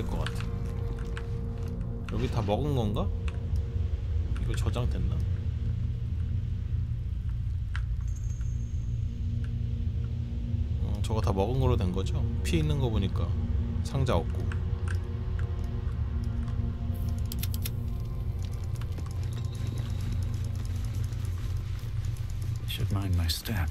될 것 같아. 여기 다 먹은 건가? 이거 저장됐나? 저거 다 먹은 거로 된 거죠? 피 있는 거 보니까 상자 없고. Should mind my step.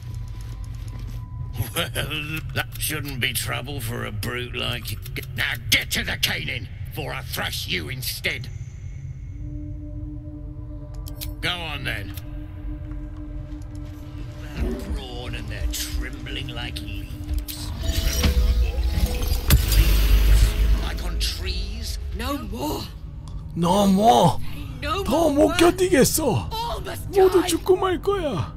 Well, that shouldn't be trouble for a brute like you. Now get to the caning, before I thrash you instead. Go on then. They're brawn and they're trembling like leaves. Leaves, like on trees. No more. 너무 No 더 more. 못 견디겠어. All must 모두 die. 죽고 말 거야.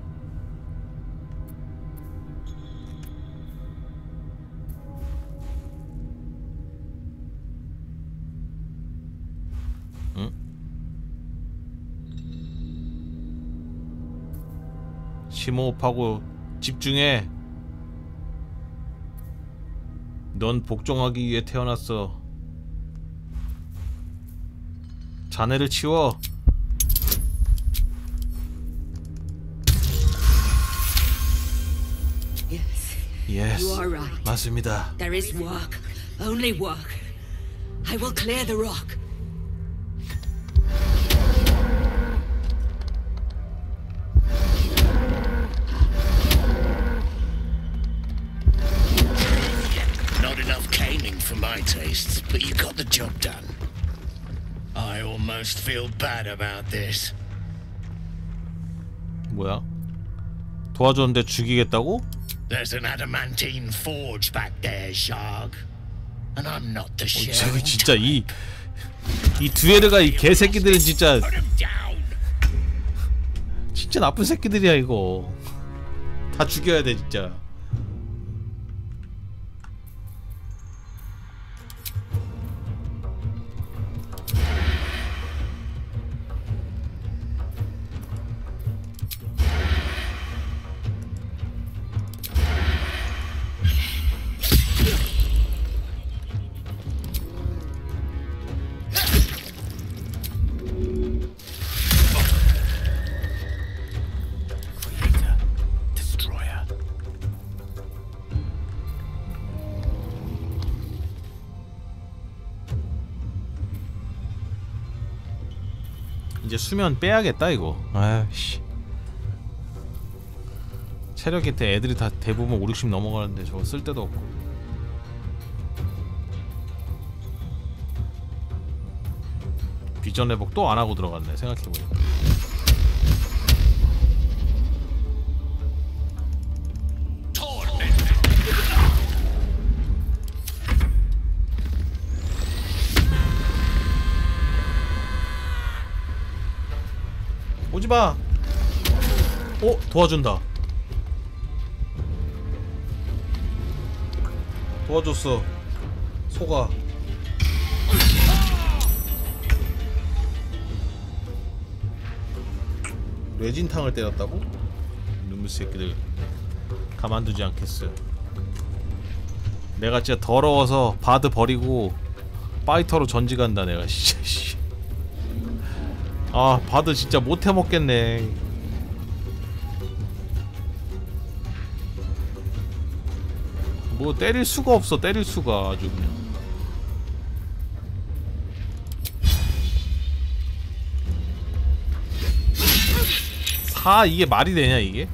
응? 심호흡하고 집중해. 넌 복종하기 위해 태어났어. 자네를 치워. Yes. 예스. You are right. 맞습니다. There is work. Only work. I will clear the rock. Not enough caning for my tastes, but you got the job done. I almost feel bad about this. 뭐야? 도와줬는데 죽이겠다고? There's an adamantine forge back there, Shark. And I'm not the 저기 sheriff. 진짜 이 두에르가 이 개새끼들은 진짜 Put him down. 진짜 나쁜 새끼들이야 이거. 다 죽여야 돼 진짜. Destroyer. 이제 수면 빼야겠다 이거. 아이씨. 체력 혜택 애들이 다 대부분 5, 60 넘어가는데 저거 쓸 데도 없고. 비전 회복 또 안 하고 들어갔네 생각해보니까. 오지마. 도와준다. 도와줬어. 소가. 레진탕을 때렸다고? 눈물 새끼들 가만두지 않겠어. 내가 진짜 더러워서 바드 버리고 파이터로 전직한다 내가 진짜. 아 바드 진짜 못해 먹겠네. 뭐 때릴 수가 없어. 때릴 수가 아주 그냥. 이게 말이 되냐 이게?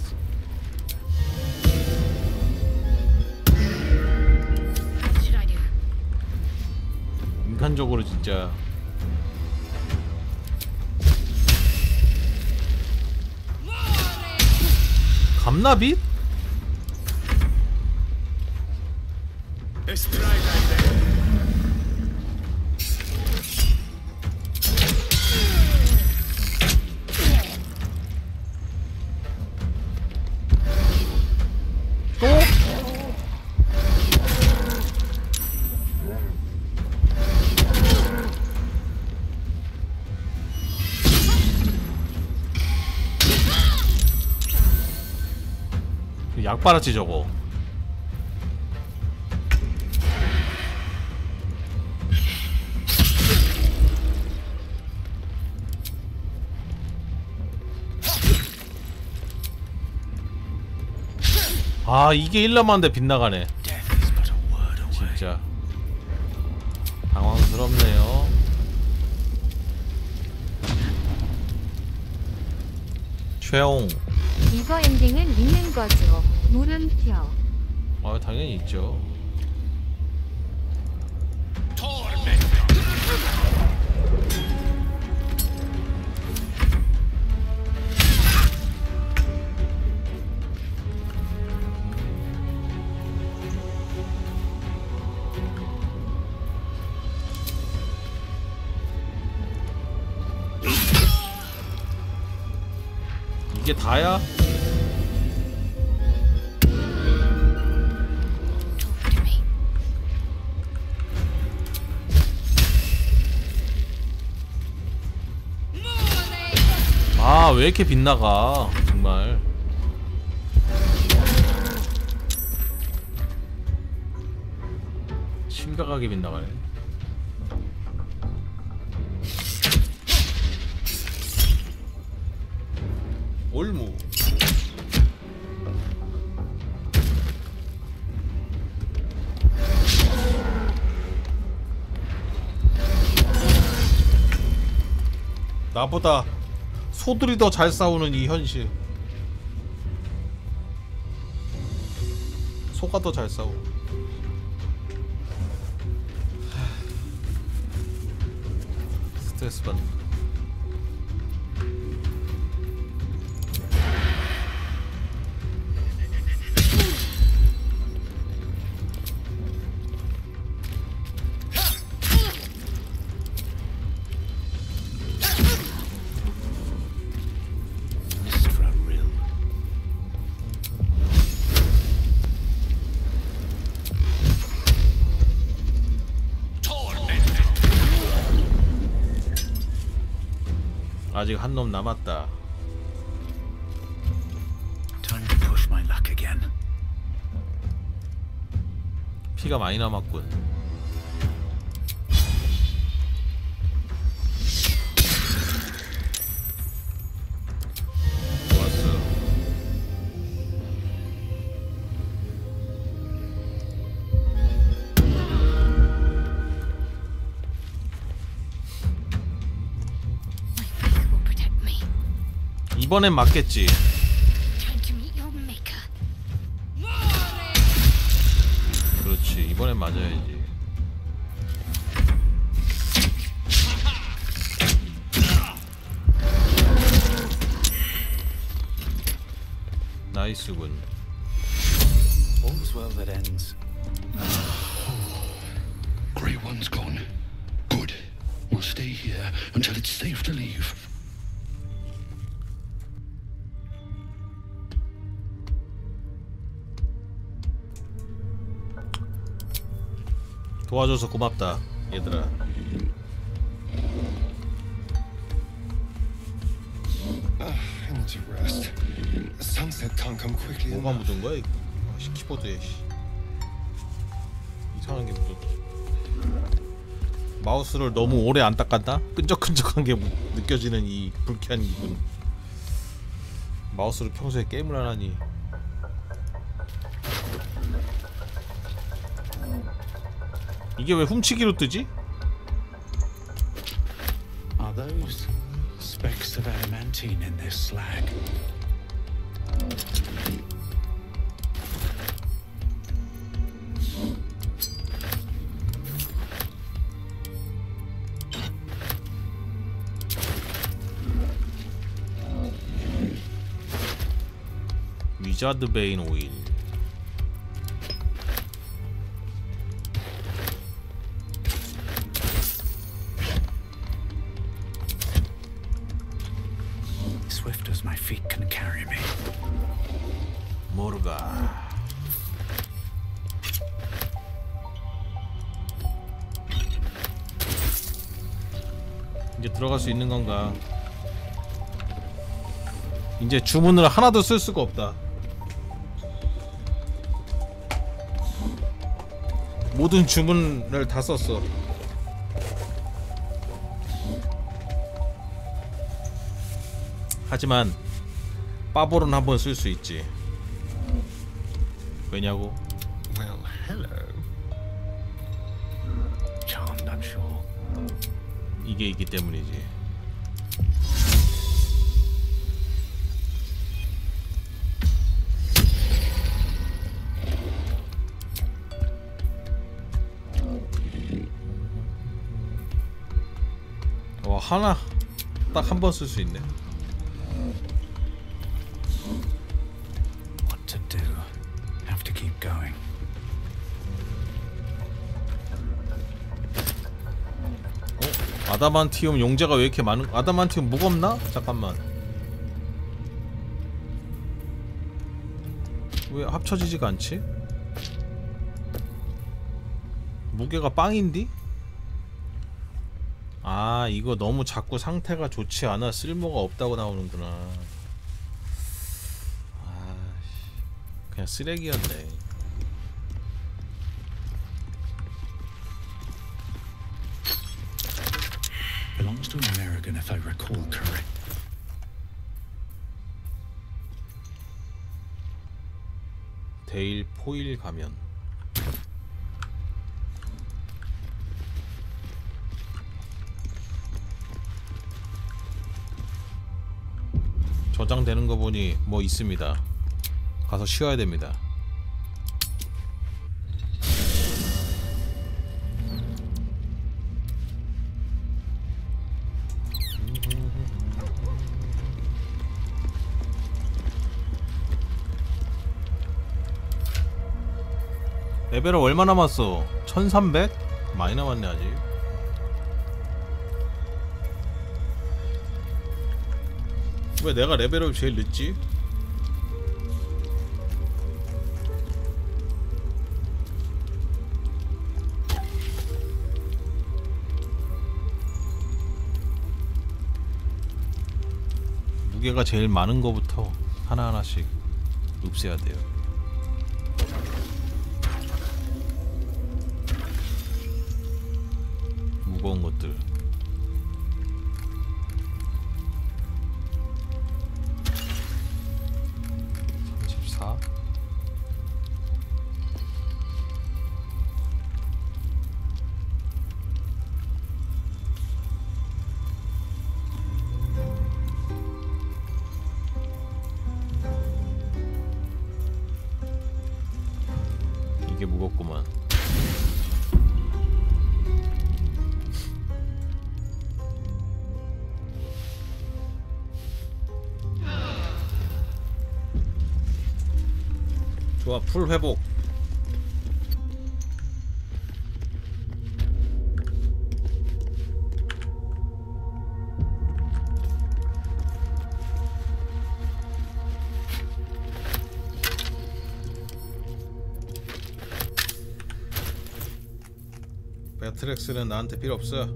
What should I do? 인간적으로 진짜. 감나빛? 약 빨았지 저거. 아 이게 1 남았는데 빗나가네. Death is but a word away. 진짜 당황스럽네요. 최홍. 이거 엔딩은 있는 거죠. 물음표. 아 당연히 있죠. 이게 다야? Talk to me. 아 왜 이렇게 빗나가 정말. 심각하게 빗나가네. 올무. 나보다 소들이 더 잘 싸우는 이 현실. 소가 더 잘 싸워. 스트레스 받는. Mistra Rill. 아직 한 놈 남았다. Time to push my luck again. 피가 많이 남았군. 좋았어. My faith will protect me. 이번엔 맞겠지. Time to meet your maker. 그렇지. 이번엔 맞아야지. 나이스군. All's well that ends. Grey One's gone. Good. We'll stay here until it's safe to leave. 도와줘서 고맙다, 얘들아. I need to rest. Sunset can't come quickly 뭐가 enough. 묻은 거야? 씨, 키보드에 씨. 이상한 게 묻었지. 마우스를 너무 오래 안 닦았나? 끈적끈적한 게 느껴지는 이 불쾌한 기분. 마우스를 평소에 게임을 안 하니. 이게 왜 훔치기로 뜨지? Are those specks of adamantine in this slag? 위자드 베인 오일. Swift as my feet can carry me. 모르가. 이제 들어갈 수 있는 건가? 이제 주문을 하나도 쓸 수가 없다. 모든 주문을 다 썼어. 하지만 빠볼은 한번 쓸 수 있지. 왜냐고? Well, hello. Charmed, I'm sure. 이게 있기 때문이지. 와, 하나 딱 한 번 쓸 수 있네. What to do? Have to keep going. 아다만티움 용제가 왜 이렇게 많은? 아다만티움 무겁나? 잠깐만. 왜 합쳐지지가 않지? 무게가 빵인디? 아, 이거 너무 자꾸 상태가 좋지 않아 쓸모가 없다고 나오는구나. 아, 그냥 쓰레기였네. Belongs to an American, if I recall correct. 데일 포일 가면. 저장되는 거 보니 뭐 있습니다. 가서 쉬어야 됩니다. 레벨업 얼마 남았어? 1300? 많이 남았네 아직. 왜 내가 레벨업이 제일 늦지? 무게가 제일 많은 거부터 하나하나씩 없애야 돼요. 무거운 것들. 34. 이게 무겁구만. 좋아, 풀 회복. 배트렉스는 나한테 필요 없어.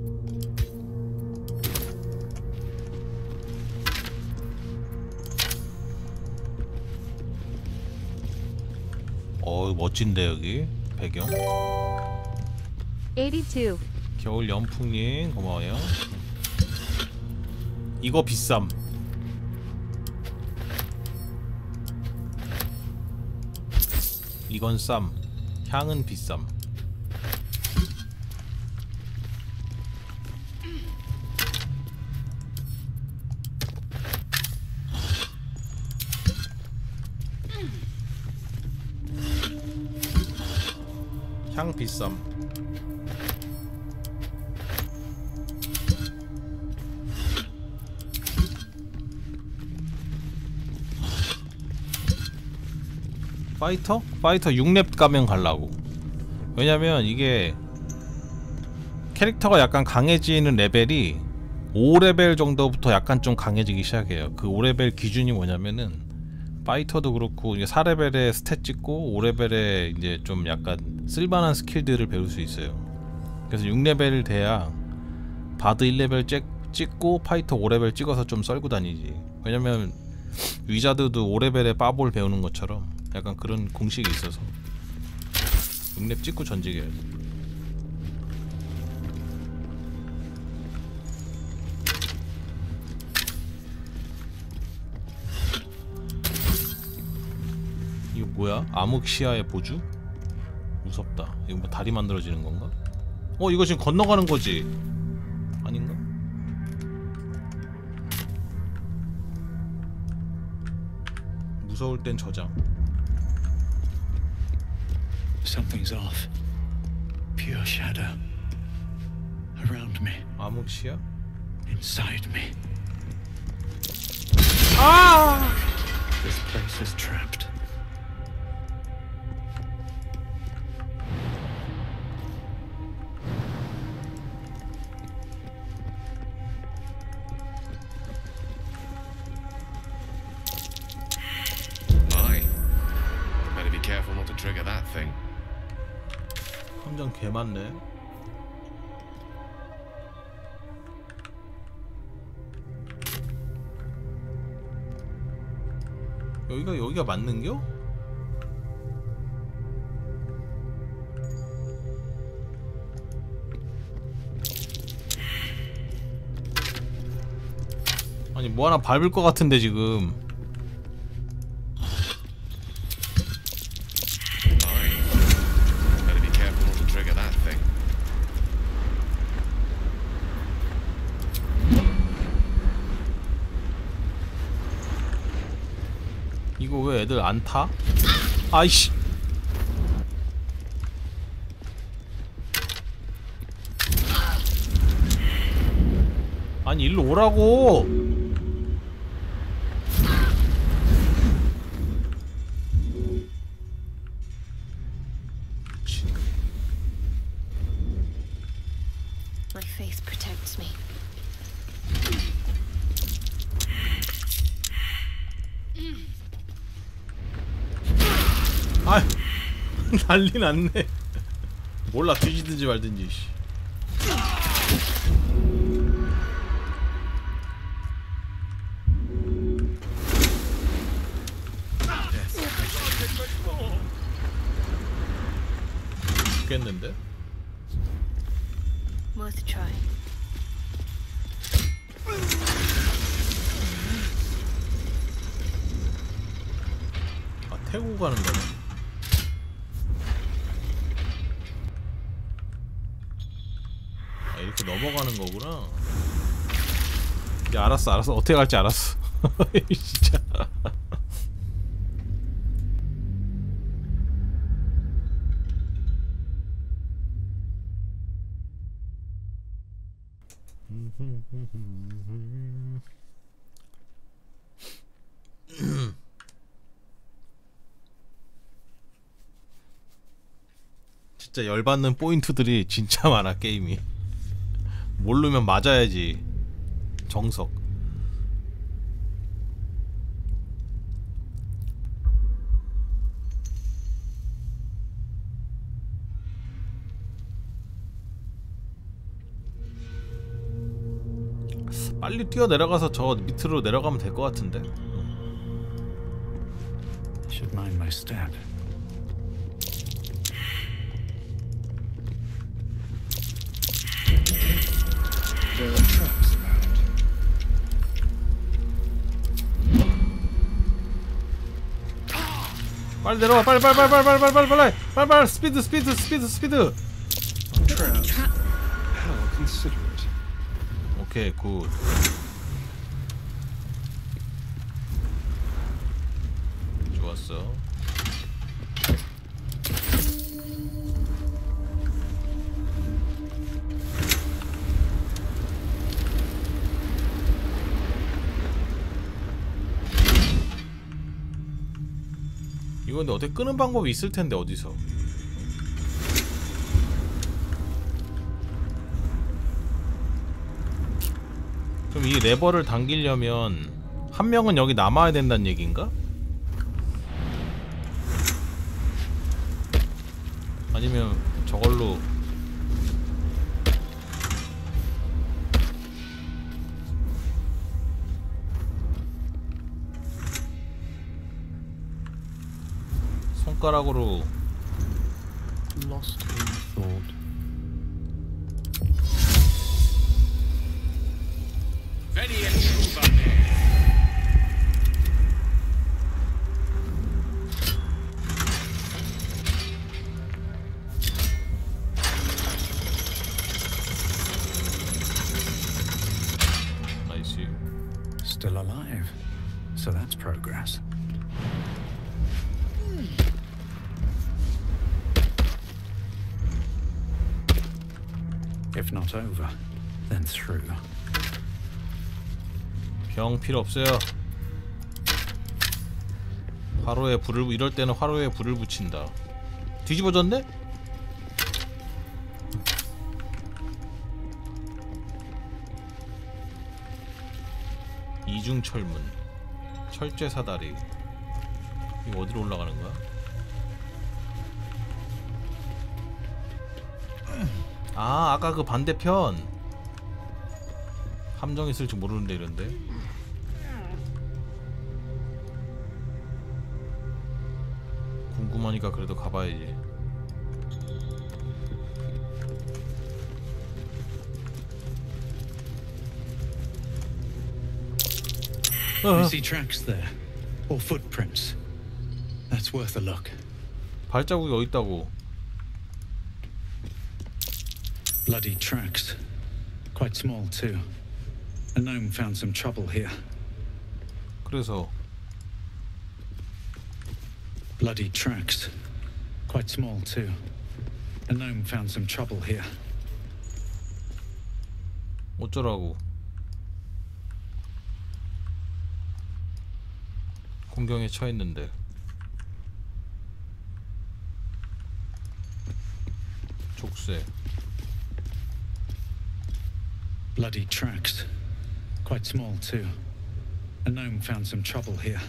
멋진데 여기 배경. 82. 겨울 연풍님 고마워요. 이거 비쌈. 이건 쌈. 향은 비쌈. 향 비쌈. 파이터? 파이터 6렙 가면 갈라고. 왜냐면 이게 캐릭터가 약간 강해지는 레벨이 5레벨 정도부터 약간 좀 강해지기 시작해요. 그 5레벨 기준이 뭐냐면은 파이터도 그렇고 이게 4레벨에 스탯 찍고 5레벨에 이제 좀 약간 쓸만한 스킬들을 배울 수 있어요. 그래서 6레벨 돼야 바드 1레벨 찍고 파이터 5레벨 찍어서 좀 썰고 다니지. 왜냐면 위자드도 5레벨에 빠볼 배우는 것처럼 약간 그런 공식이 있어서 6렙 찍고 전직해야 돼. 이거 뭐야? 암흑시야의 보주? 무섭다. 이거 뭐 다리 만들어지는 건가? 이거 지금 건너가는 거지? 아닌가? 무서울 땐 저장. Something's off. Pure shadow. Around me. 암흑시야? Inside me. 아! This place is trapped. My. Better be careful not to trigger that thing. 함정 개 많네. 여기가 맞는겨? 아니 뭐 하나 밟을 것 같은데 지금. Better be careful not to trigger that thing. 이거 왜 애들 안 타? 아이씨. 아니 일로 오라고. My faith protects me. 아, 난리 났네. 몰라 뒤지든지 말든지. 죽겠는데? Worth a try. 아 태고 가는 거네. 아 이렇게 넘어가는 거구나. 야 알았어 어떻게 갈지 알았어. 진짜. 진짜 열받는 포인트들이 진짜 많아 게임이. 모르면 맞아야지. 정석. 빨리 뛰어 내려가서 저 밑으로 내려가면 될 것 같은데. Should mind my step. There are traps about. 빨리 내려와 빨리 스피드 Traps. How considerate. 오케이 굿. 좋았어. 이거 근데 어떻게 끄는 방법이 있을 텐데 어디서? 그럼 이 레버를 당기려면 한 명은 여기 남아야 된다는 얘기인가? 아니면 저걸로 손가락으로 Lost in thought. Ready and true, If not over, then through. 병 필요 없어요. 화로에 불을 이럴 때는 화로에 불을 붙인다. 뒤집어졌네? 이중철문, 철제 사다리. 이거 어디로 올라가는 거야? 아, 아까 그 반대편. 함정 있을지 모르는데 이런데. 궁금하니까 그래도 가봐야지. I see tracks there, or footprints. That's worth a look. 발자국이 어디 있다고? Bloody tracks. Quite small too. A gnome found some trouble here. 그래서 Bloody tracks. Quite small too. A gnome found some trouble here. 어쩌라고? 공경에 처했는데. 족쇄. Bloody tracks. Quite small too. A gnome found some trouble here.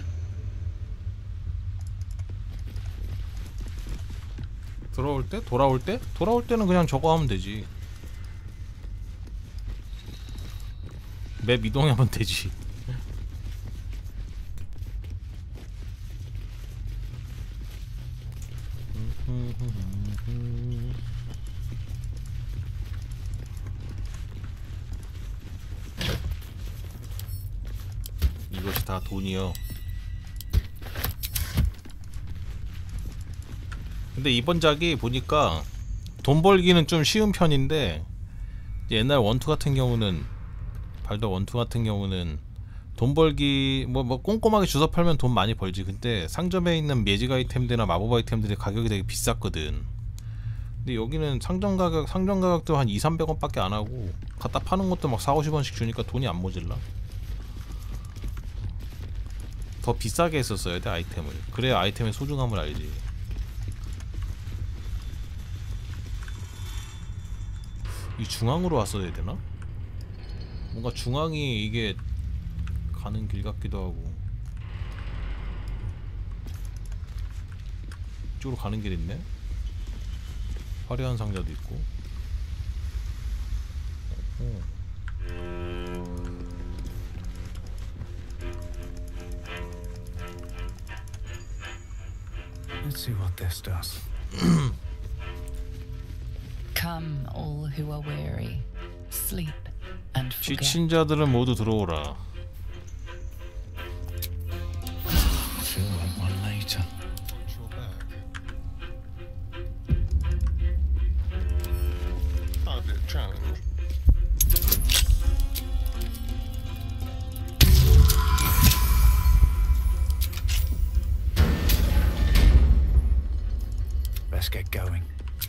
돌아올 때? 돌아올 때? 돌아올 때는 그냥 저거 하면 되지. 맵 이동하면 되지. 이것이 다 돈이요. 근데 이번 작이 보니까 돈 벌기는 좀 쉬운 편인데, 옛날 원투 같은 경우는, 발더 원투 같은 경우는 돈 벌기 뭐 꼼꼼하게 주워 팔면 돈 많이 벌지. 근데 상점에 있는 매직 아이템들이나 마법 아이템들이 가격이 되게 비쌌거든. 근데 여기는 상점 가격도 한 200~300원 밖에 안 하고, 갖다 파는 것도 막 40~50원씩 주니까 돈이 안 모질라. 더 비싸게 했었어야 돼, 아이템을. 그래야 아이템의 소중함을 알지. 이 중앙으로 왔어야 되나? 뭔가 중앙이 이게 가는 길 같기도 하고. 이쪽으로 가는 길 있네? 화려한 상자도 있고. Let's see what this does. Come, all who are weary, sleep and forget. 지친 자들은 모두 들어오라. Feel like one later. Hardly a challenge. Let's get going.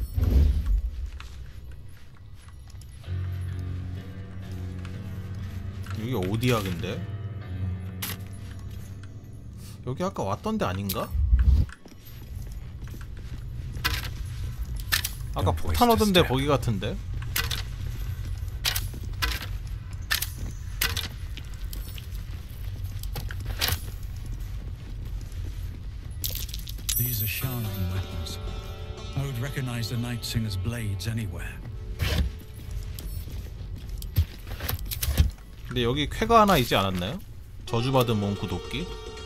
여기 어디야 근데? 여기 아까 왔던 데 아닌가? 아까 폭탄 얻은 데 거기 같은데? These are sharpening weapons. I would recognize the Night Singer's blades anywhere. 근데 여기 쾌가 하나 있지 않았나요? 저주받은 몽크 도끼?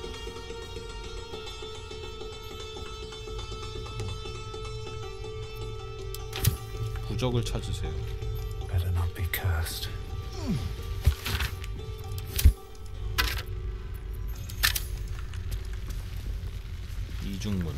부적을 찾으세요. Better not be cursed. 이중문.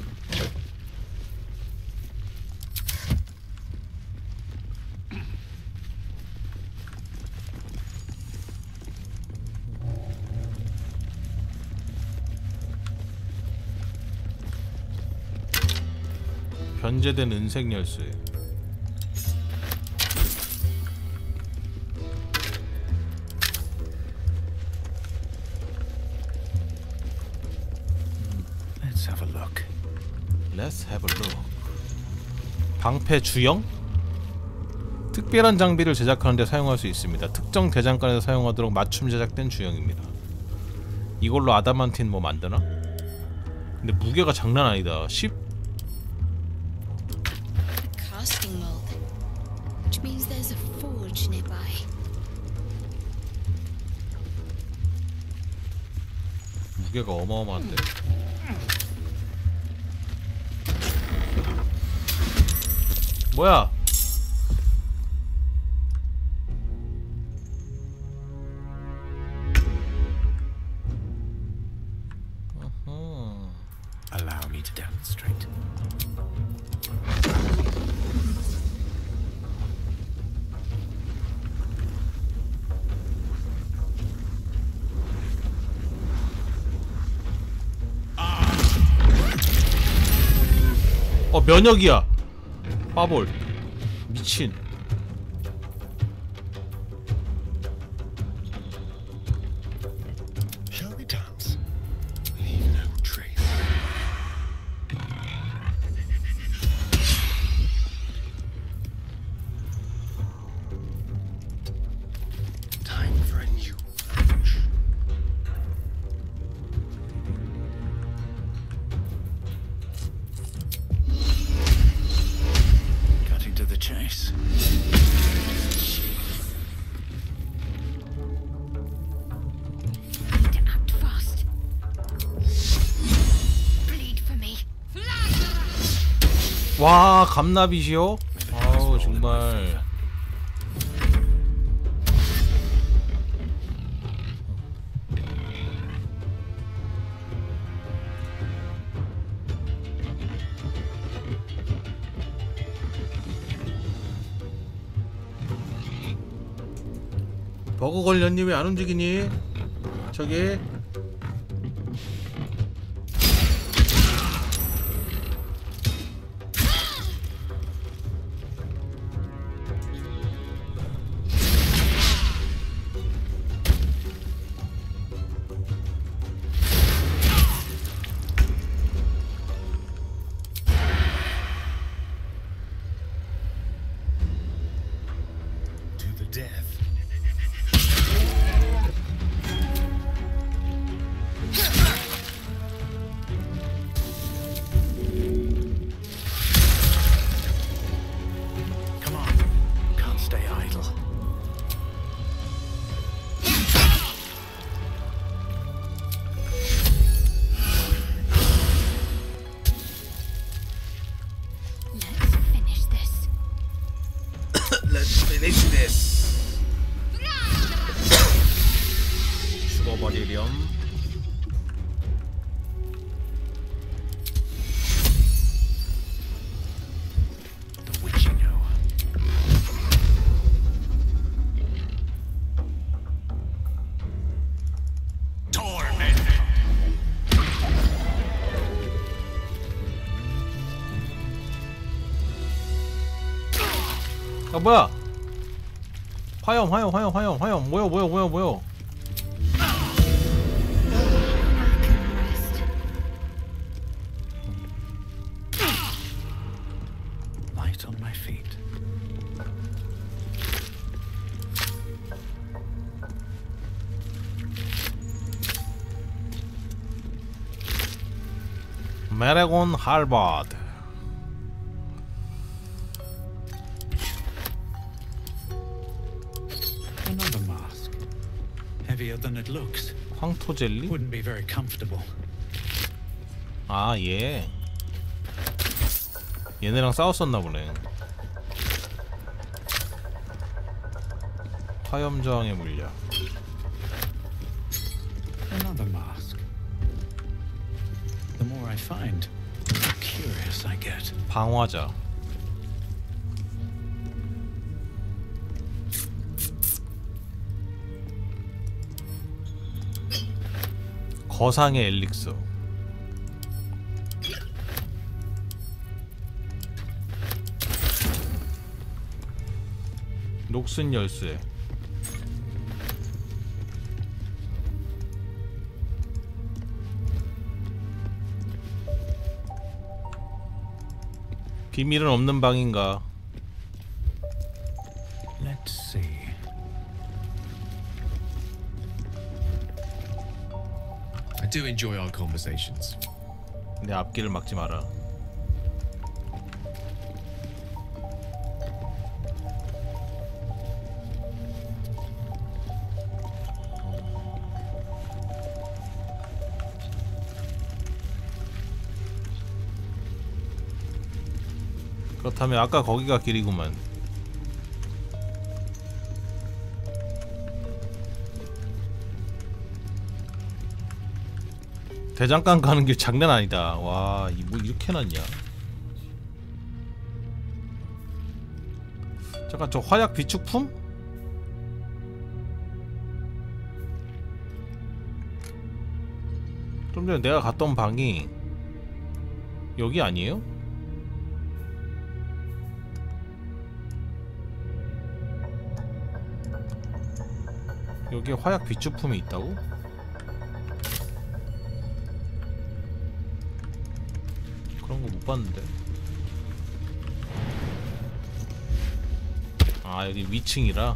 변제된 은색 열쇠. Let's have a look. Let's have a look. 방패 주형? 특별한 장비를 제작하는 데 사용할 수 있습니다. 특정 대장간에서 사용하도록 맞춤 제작된 주형입니다. 이걸로 아담한틴 뭐 만드나? 근데 무게가 장난 아니다. 10? Casting mold, which means there's a forge nearby. 무게가 어마어마한데. 뭐야? Allow me to demonstrate. 면역이야. 빠볼. 미친. Shall we dance? Leave no trace. Time for a new approach. Cutting to the chase. Need to act fast. Bleed for me. 와, 감나빗이요? 아우, 정말. 버그 걸렸니? 왜 안 움직이니? 저기. To the death. Come on. Can't stay idle. Let's finish this. Let's finish this. 죽어버리렴. The witching hour. 아, 뭐야? 화염 뭐야? Rest. Light on my feet. 메레곤 할바드. Another mask. Heavier than it looks. 황토 젤리? Wouldn't be very comfortable. 아, 얘. 얘네랑 싸웠었나 보네. 화염 저항의 물약. Another mask. The more I find, the more curious I get. 방화자. 거상의 엘릭서. 녹슨 열쇠. 비밀은 없는 방인가? Let's see. I do enjoy our conversations. 내 앞길을 막지 마라. 그렇다면 아까 거기가 길이구만. 대장간 가는 길 장난 아니다. 와, 뭐 이렇게 해놨냐? 잠깐, 저 화약 비축품? 좀 전에 내가 갔던 방이 여기 아니에요? 여기에 화약 비축품이 있다고? 그런 거 못 봤는데. 아, 여기 위층이라.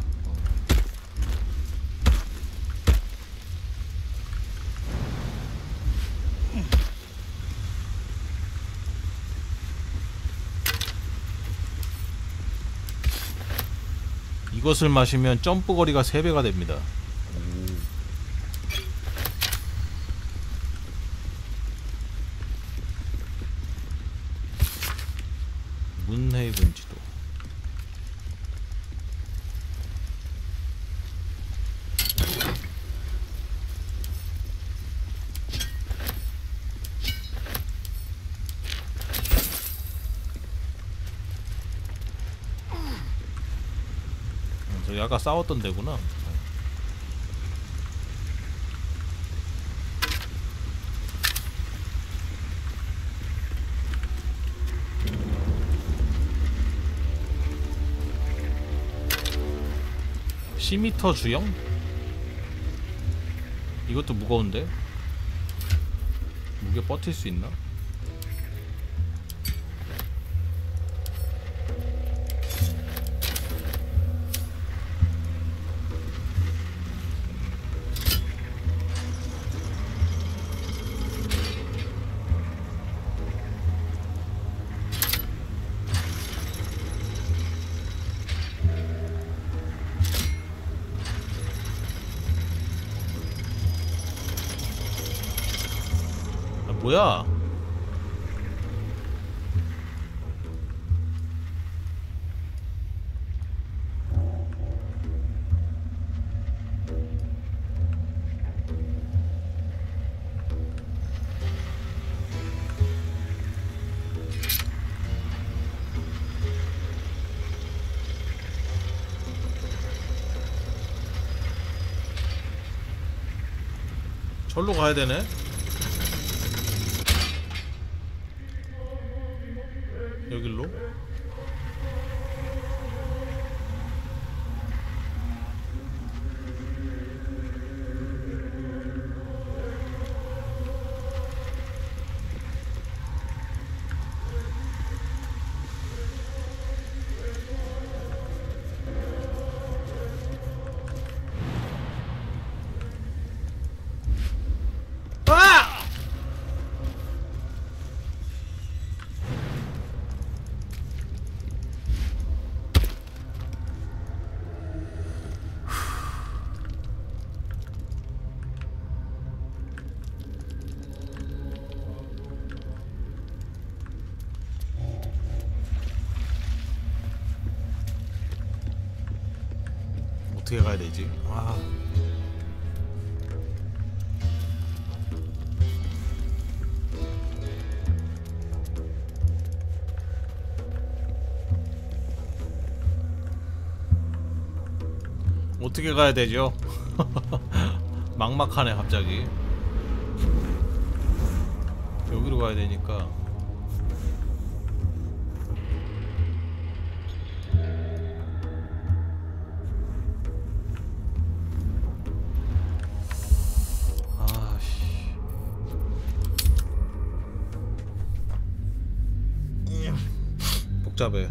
이것을 마시면 점프 거리가 3배가 됩니다. 문헤이븐 지도. 저기 아까 싸웠던 데구나. 시미터 주영? 이것도 무거운데? 무게 버틸 수 있나? 뭐야? 절로 가야 되네. 여길로? 어떻게 가야 되지? 아. 어떻게 가야 되죠? 막막하네 갑자기. 여기로 가야 되니까. 복잡해.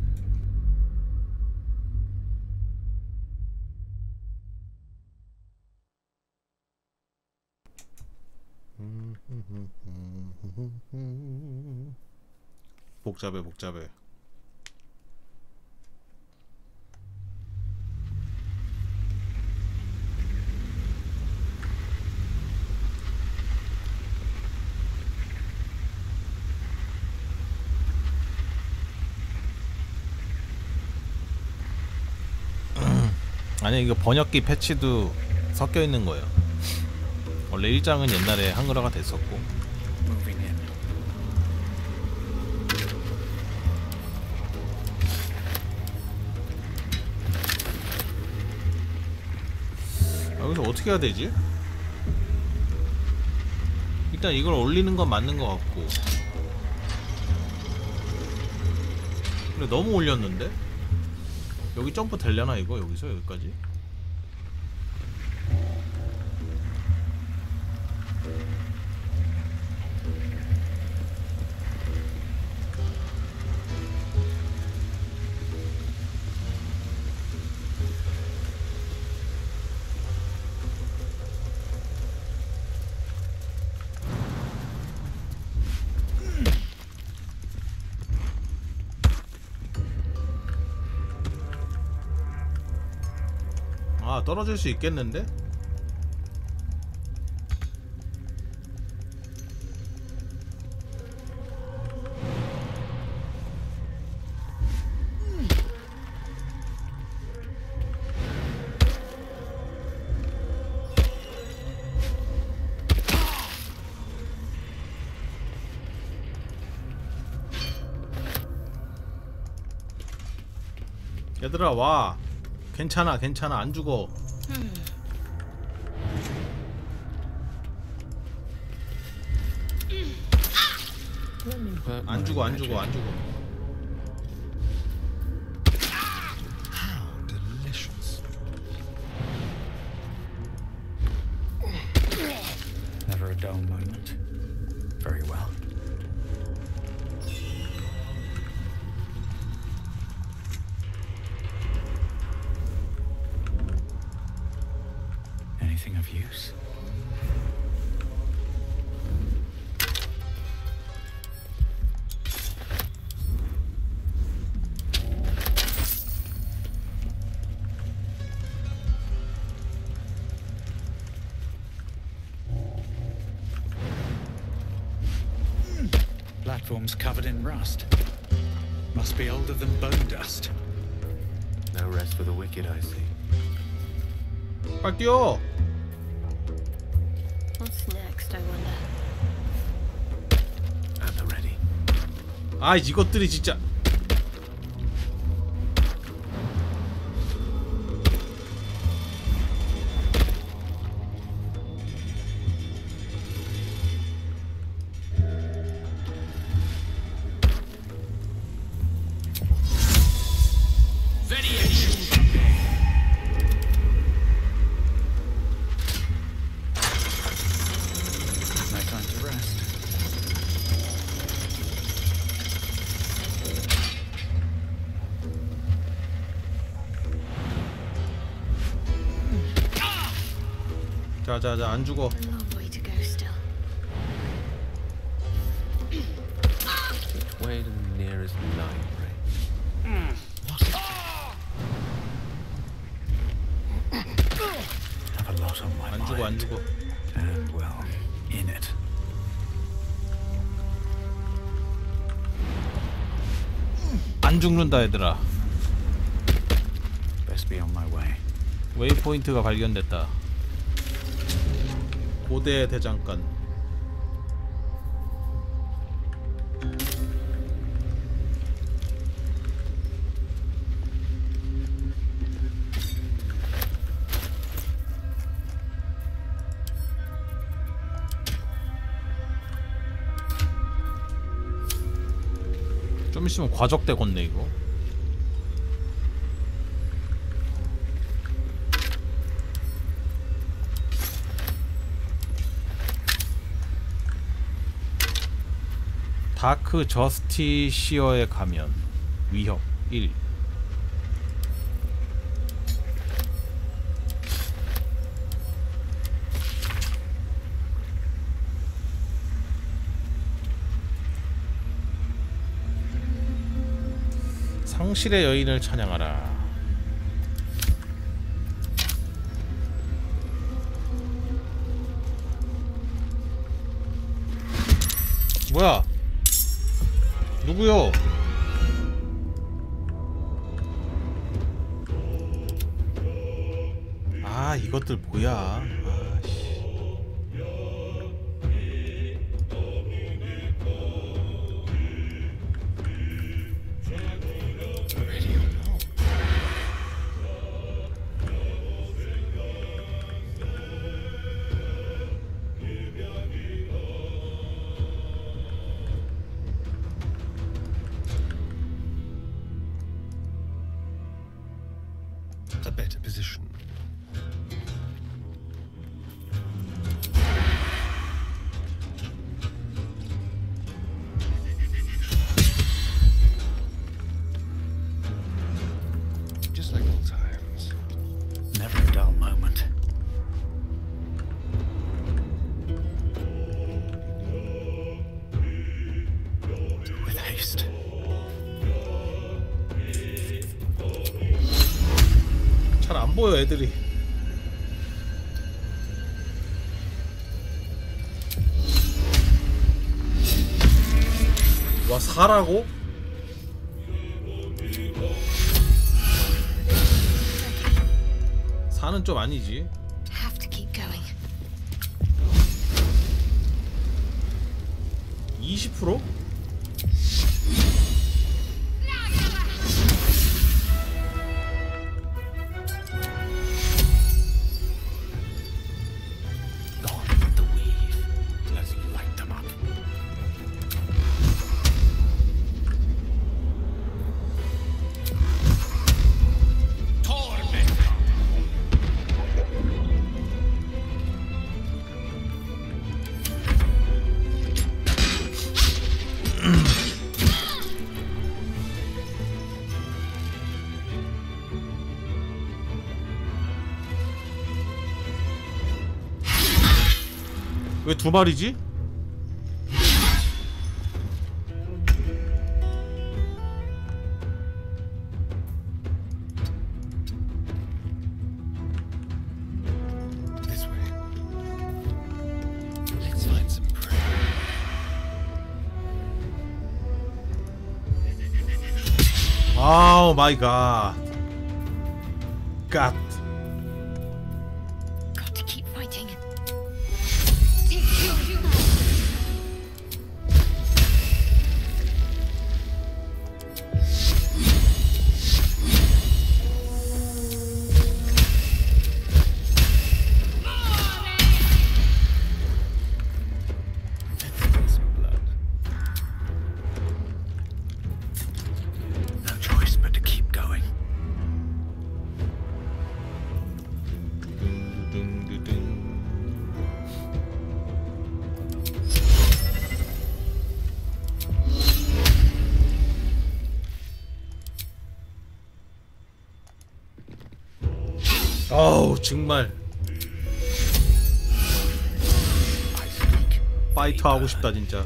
복잡해. 아니 이거 번역기 패치도 섞여 있는 거예요. 원래 1장은 옛날에 한글화가 됐었고. Moving in. 여기서 어떻게 해야 되지? 일단 이걸 올리는 건 맞는 것 같고. 근데 너무 올렸는데? 여기 점프 되려나 이거? 여기서 여기까지? 아, 떨어질 수 있겠는데? 얘들아 와. 괜찮아 안 죽어. 안 죽어. Delicious. Never a dull moment. Very well. Anything of use? Platforms covered in rust. Must be older than bone dust. No rest for the wicked, I see. 빨리 뛰어. What's next, I wonder? At the ready. 아 이것들이 진짜. No time to rest. 자자자 안 죽어. A long way to go still. Which way to the nearest library? Have a lot on my 안 죽어 안 mind. 죽어. And well, in it. 안 죽는다 얘들아. Best be on my way. 웨이포인트가 발견됐다. 고대 대장간. 좀 있으면 과적되겠네 이거. 다크 저스티시어에 가면 위협 1. 상실의 여인을 찬양하라. 뭐야? 누구요? 아, 이것들 뭐야? 아씨. A better position. Just like old times. Never a dull moment. With haste. 잘 안 보여 애들이. 와, 4라고? 사는 좀 아니지. Have to keep going. 20%? Gone with the weave. Let's light them up. 왜 두 마리지? This way. Let's find some prey. 아우 마이 갓. 갓. Got to keep fighting. Let's spill some blood. No choice but to keep going. 둥두둥두둥. 어우 정말 파이터 하고 싶다 진짜.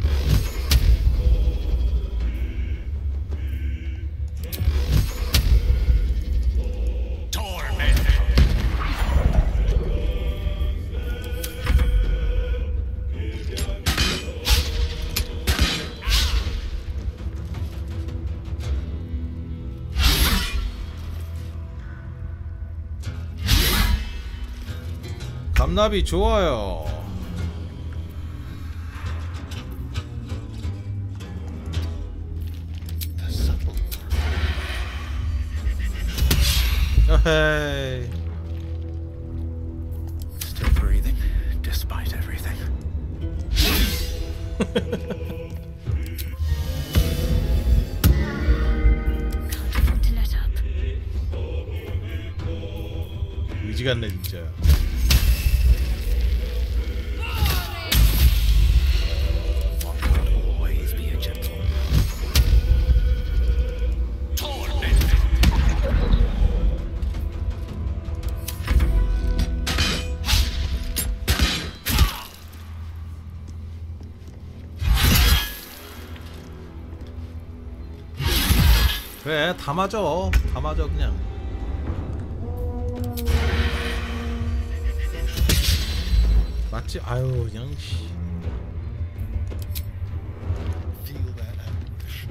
감나비 좋아요. The subtle. 헤이. Still breathing, despite everything. Can't afford to let up. 의지가 안 나 진짜. One can't always be a gentleman. 그래 다 맞아. 다 맞아 그냥. 맞지? 아유 그냥 씨. Feel that anguish.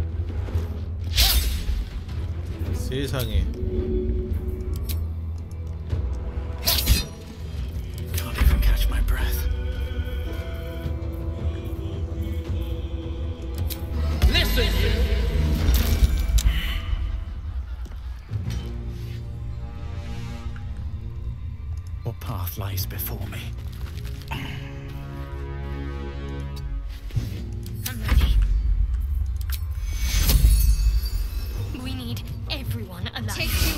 세상에. Can't even catch my breath. What path lies before me? I'm ready. We need everyone alive. Take two.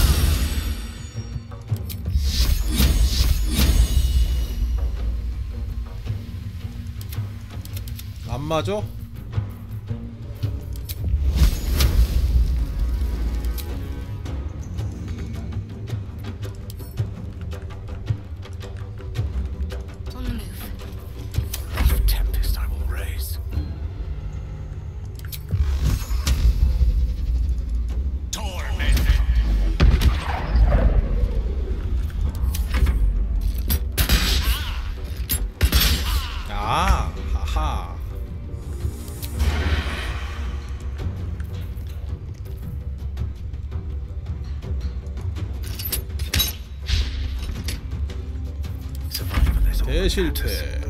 안 맞아? On the move. The tempest I will raise. Torment. 아, 하하. Survival is all that matters. 대실패.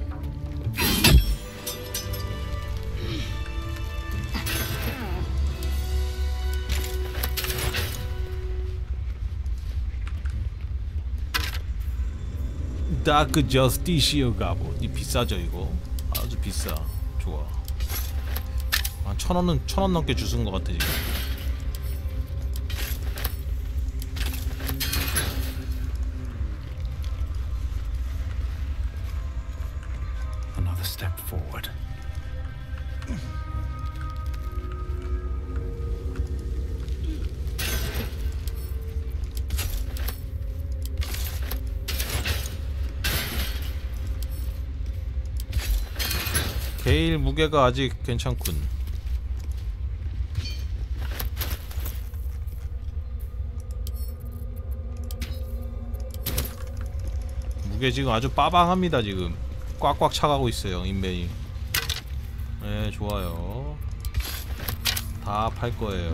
다크 저스티시어 갑옷. 이 비싸죠 이거? 아주 비싸. 좋아. 한 1,000원은 1,000원 넘게 주는 것 같아 지금. Another step forward. 게일 무게가 아직 괜찮군. 무게 지금 아주 빠방합니다. 지금 꽉꽉 차가고 있어요 인벤이. 네 좋아요. 다 팔 거예요.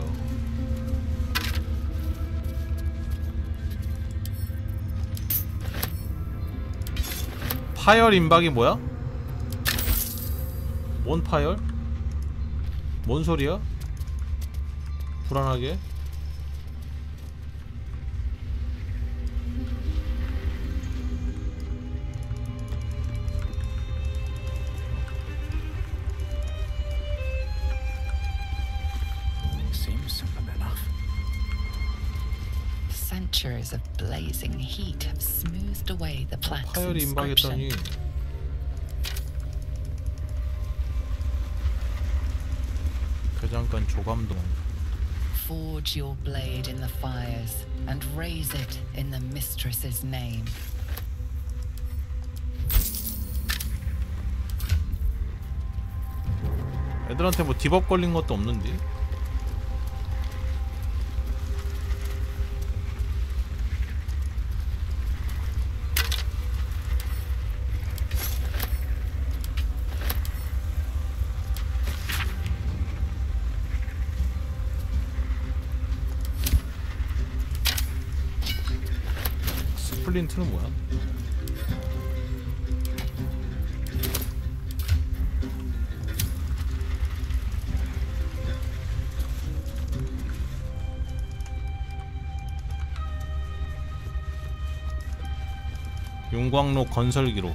파열 임박이 뭐야? 뭔 파열? 뭔 소리야? 불안하게. Seems simple enough. Centuries of blazing heat have smoothed away the plaque's 파열이 임박했다니. inscription. 잠깐 조감동. Forge your blade in the fires and raise it in the mistress's name. 애들한테 뭐 디버프 걸린 것도 없는데. 스플린트는 뭐야? 용광로 건설 기록.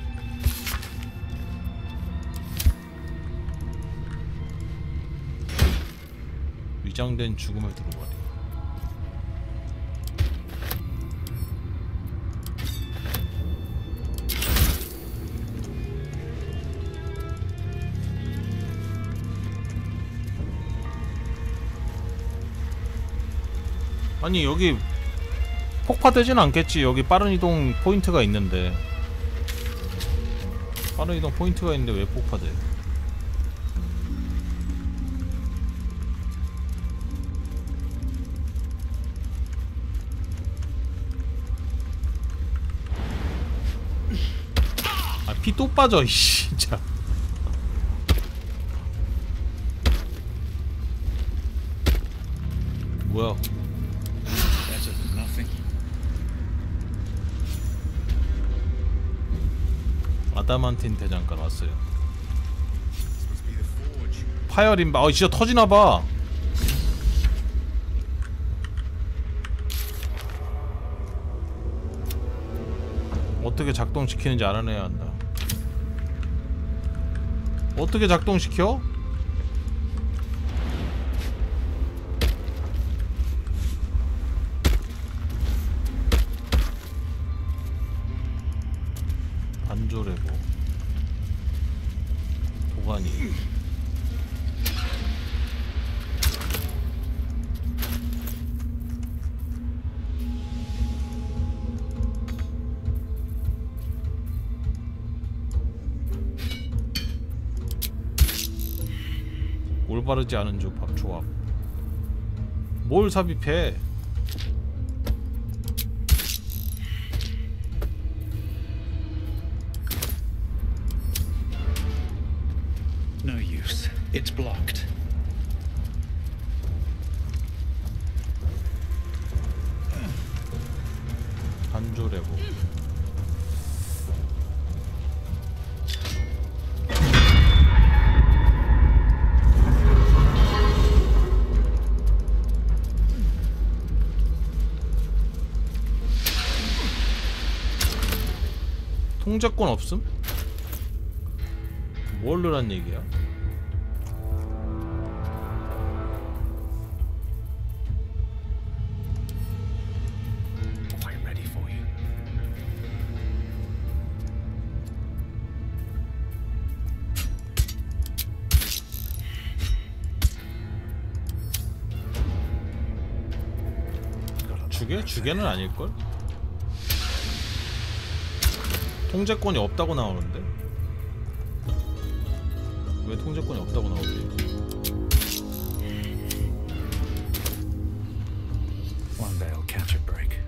위장된 죽음을 들어버리. 아니 여기 폭파되진 않겠지. 여기 빠른 이동 포인트가 있는데. 빠른 이동 포인트가 있는데 왜 폭파돼? 또 빠져 이씨 진짜. 뭐야? Better than nothing. 아다만틴 대장간 왔어요. 파열인바. 아 진짜 터지나봐. 어떻게 작동시키는지 알아내야 한다. 어떻게 작동시켜? 반조레보 도가니 올바르지 않은 조합. 뭘 삽입해? No use. It's blocked. 반조레보 통제권 없음? 뭘 넣으란 얘기야? Quite ready for you. 주게? 주게는 아닐걸? 통제권이 없다고 나오는데? 왜 통제권이 없다고 나오지? One day I'll catch a break.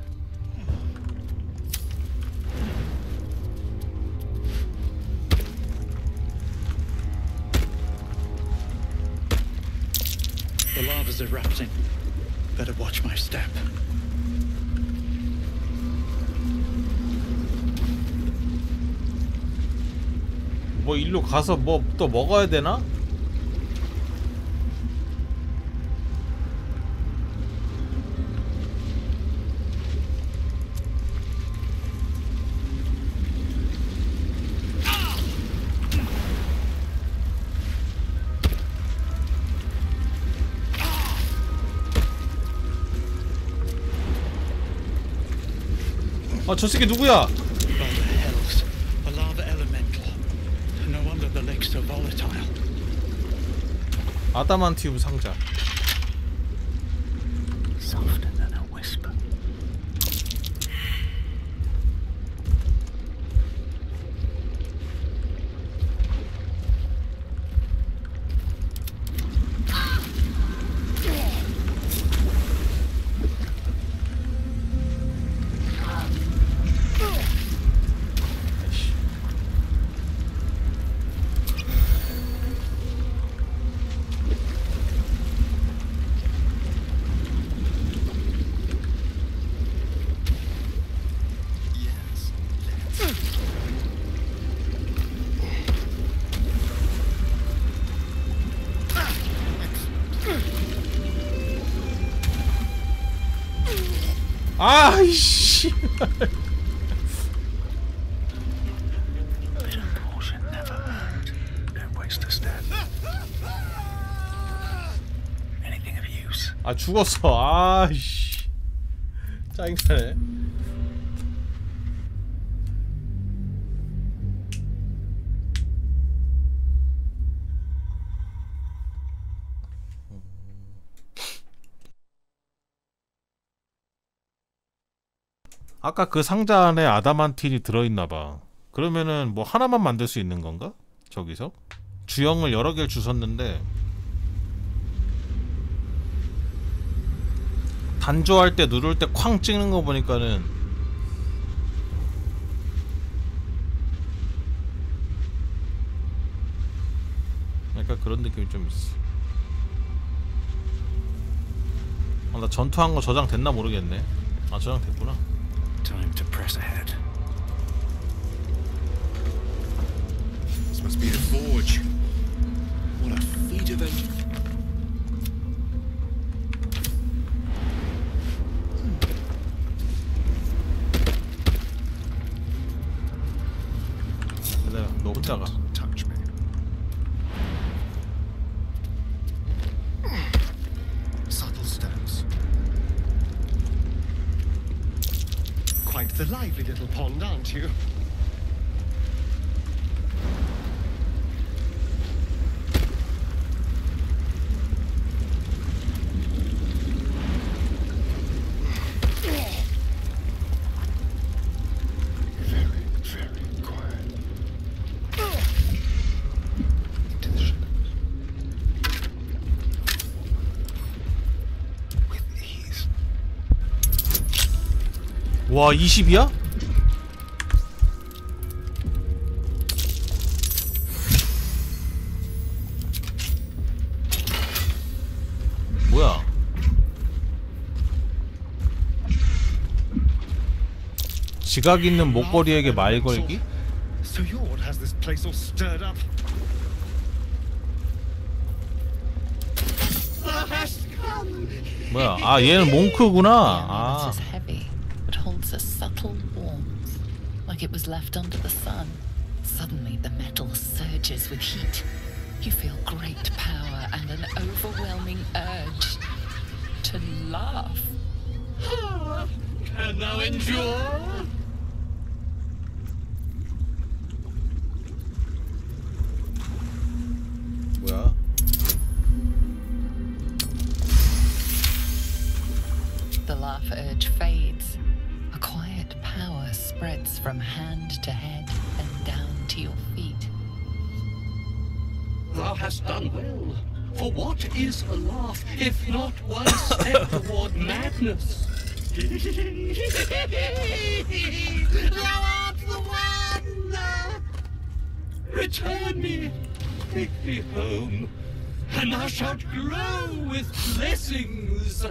The lava's erupting. Better watch my step. 뭐 일로 가서 뭐 또 먹어야 되나? 아, 저 새끼 누구야? By the hells, a lava elemental. No wonder the lake's so volatile. 아다만티움 상자. Softer than a whisper. 아이씨. Vision portion never earned. Don't waste a step. Anything of use? 아, 죽었어. 아이씨. 짜증나네. 아까 그 상자 안에 아다만틴이 들어있나봐. 그러면은 뭐 하나만 만들 수 있는 건가? 저기서? 주형을 여러 개를 주웠는데 단조할 때 누를 때 쾅 찍는 거 보니까는 약간 그런 느낌이 좀 있어. 나 전투한 거 저장됐나 모르겠네. 아, 저장됐구나. Time to press ahead. This must be the forge. What a feat of it. 너 혼자가. Touch me. Subtle steps. Quite the lively little pond, aren't you? 와, 20이야? 뭐야? 지각 있는 목걸이에게 말 걸기? So you're what has this place all stirred up. 뭐야? 아, 얘는 몽크구나. 아. It's heavy, but holds a subtle warmth, like it was left under the sun. Suddenly, the metal surges with heat. You feel great power and an overwhelming urge to laugh. Can thou endure? 뭐야? The laugh urge fades. A quiet power spreads from hand to head and down to your feet. Thou hast done well. For what is a laugh if not one step toward madness? Thou art the one! Return me, take me home, and thou shalt grow with blessings.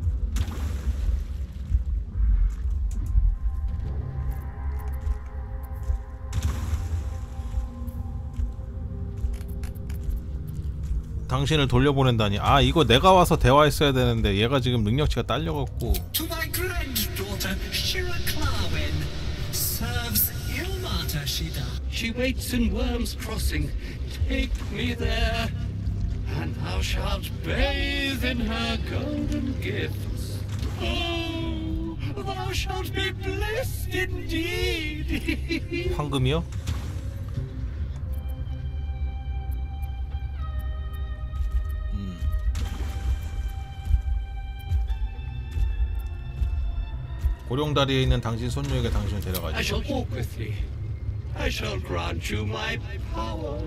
당신을 돌려보낸다니. 아, 이거 내가 와서 대화했어야 되는데 얘가 지금 능력치가 딸려갖고. To thy granddaughter, Shira Clarwen, serves Ilmata Shida. She waits in Worm's Crossing. Take me there, and thou shalt bathe in her golden gifts. Oh, thou shalt be blessed indeed. 황금이요? 고룡다리에 있는 당신 손녀에게 당신을 I shall 데려가죠. walk with thee. I shall grant you my power.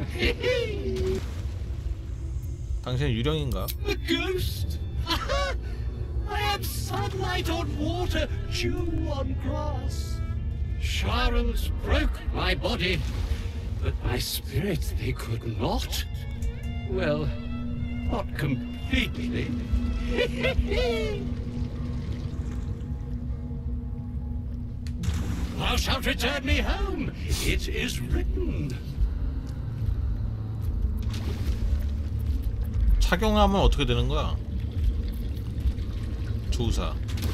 당신은 유령인가? A ghost! I am sunlight on water, dew on grass. Charles broke my body, but my spirit they could not. Well, not completely. Thou shalt return me home. It is written. 착용하면 어떻게 되는 거야? 조사.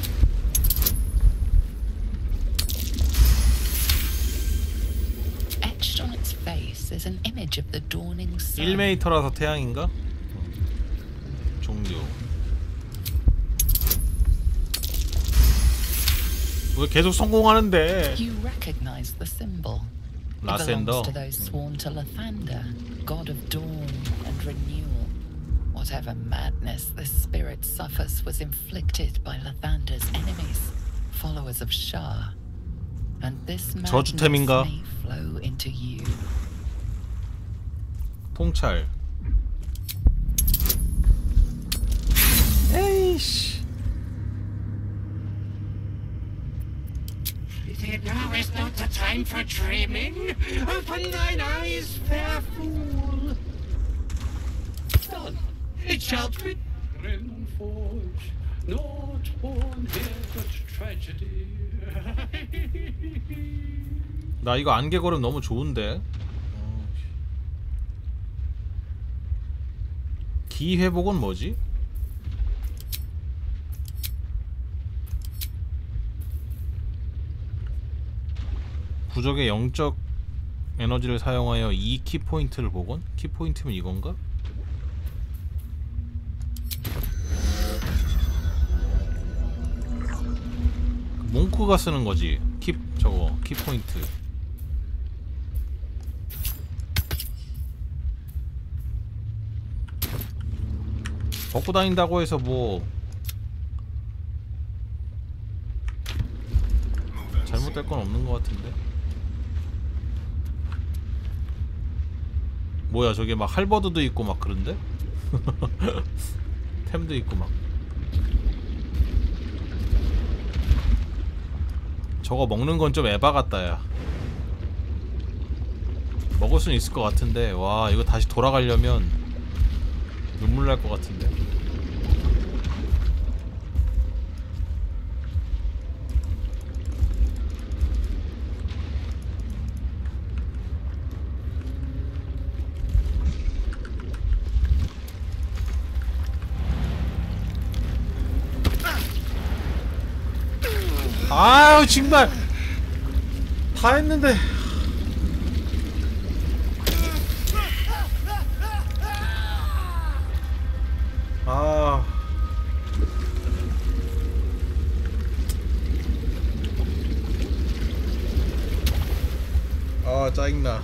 Etched on its face is an image of the dawning sun. 1m라서 태양인가? 종료. 왜 계속 성공하는데? You recognize the symbol. It 라센더. belongs to those sworn to Lathander, god of dawn and renewal. Whatever madness this spirit suffers was inflicted by Lathander's enemies, followers of Shah. And this madness 저주템인가? may flow into you. 통찰. 에이씨. Now is not the time for dreaming. Open thine eyes, fair fool. It shall be in forge, not born here but tragedy. 나 이거 안개걸음 너무 좋은데. 기 회복은 뭐지? 부적의 영적 에너지를 사용하여 2 키포인트를 복원? 키포인트면 이건가? 몽크가 쓰는 거지. 저거 키포인트. 벗고 다닌다고 해서 뭐 잘못될 건 없는 것 같은데. 뭐야 저게 막 할버드도 있고 막 그런데? 템도 있고 막. 저거 먹는 건 좀 에바 같다 야. 먹을 수는 있을 것 같은데 와 이거 다시 돌아가려면 눈물 날 것 같은데. 아유 정말 다 했는데. 짜증나.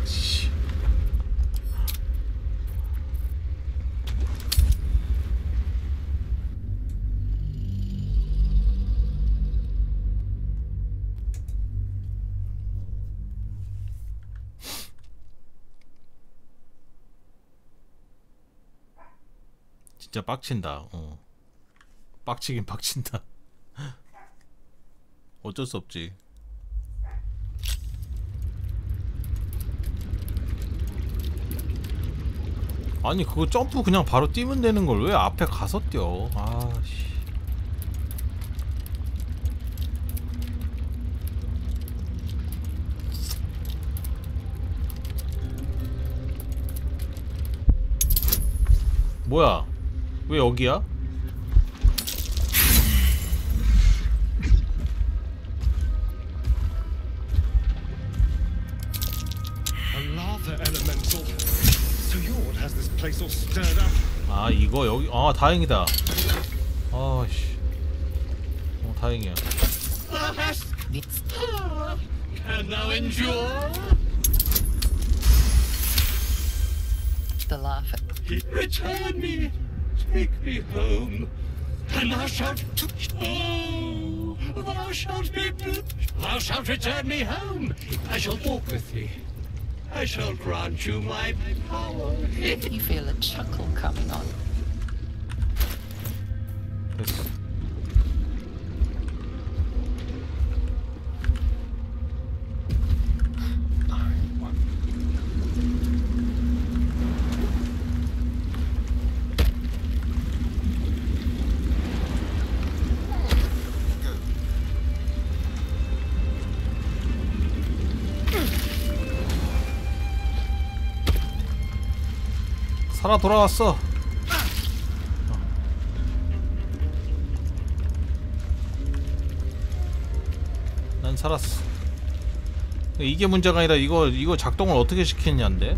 진짜 빡친다. 빡치긴 빡친다. 어쩔 수 없지. 아니 그거 점프 그냥 바로 뛰면 되는 걸 왜 앞에 가서 뛰어? 아씨. 뭐야? 왜 여기야? 아 이거 여기 아 다행이다. 아씨. 다행이야. Can thou endure? The laugh. Return me, take me home, and thou shalt. Oh, thou shalt be. Thou shalt return me home. I shall walk with thee. I shall grant you my power. You feel a chuckle coming on. 됐어. 살아 돌아왔어. 난 살았어. 이게 문제가 아니라 이거 작동을 어떻게 시켰냐인데.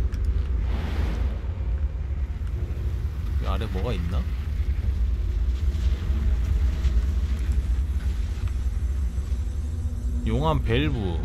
이 아래 뭐가 있나? 용암 밸브.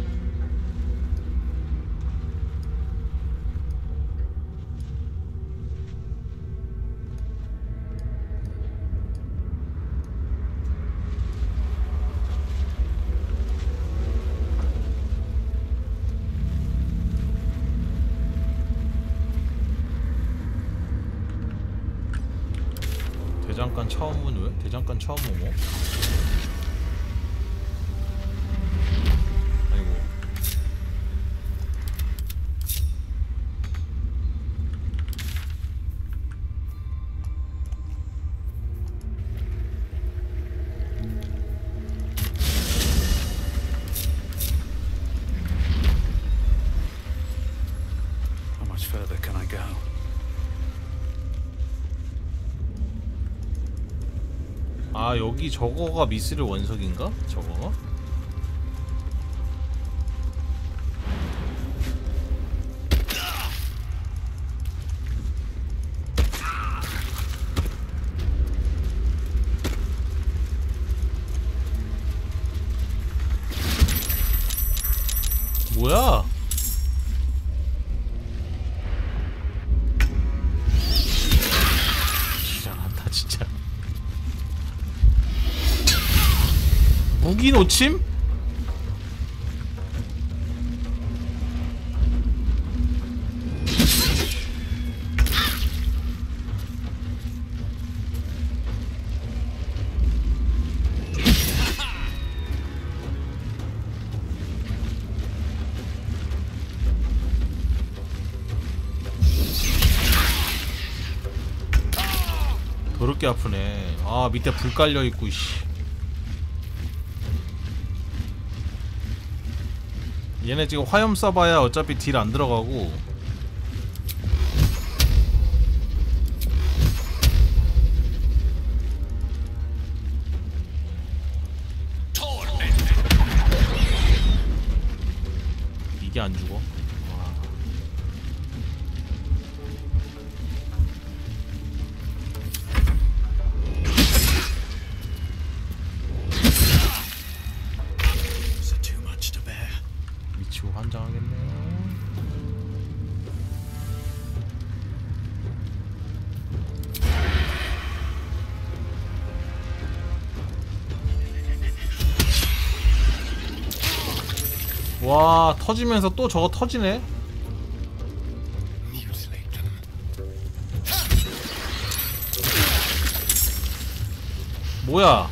대장간 처음은 왜? 대장간 처음 오모? 아이고. 아 여기 저거가 미스릴 원석인가? 저거? 뭐야? 이상하다 진짜. 무기 놓침? 더럽게 아프네. 아 밑에 불 깔려있고 씨. 얘네 지금 화염 써봐야 어차피 딜 안 들어가고. 이게 안 죽어? 미치고 환장하겠네요. 와 터지면서 또 저거 터지네. 뭐야?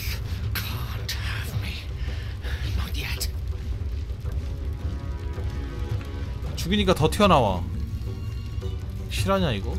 죽이니까 더 튀어나와. 실화냐 이거?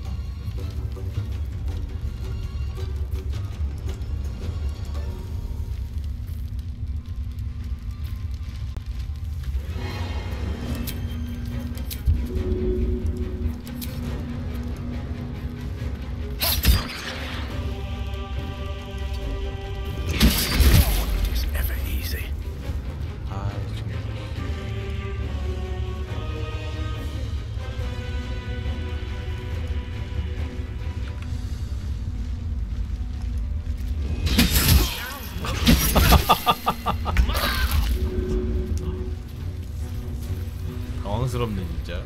당황스럽네 진짜.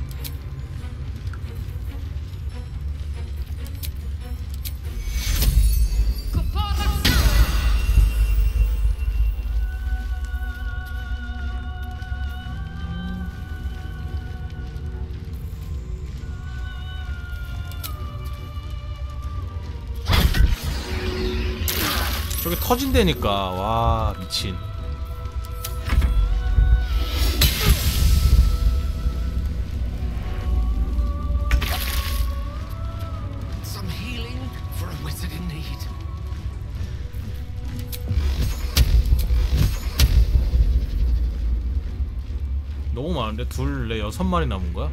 저게 터진다니까. 와 미친. 너무 많은데? 둘, 넷, 6마리 남은 거야?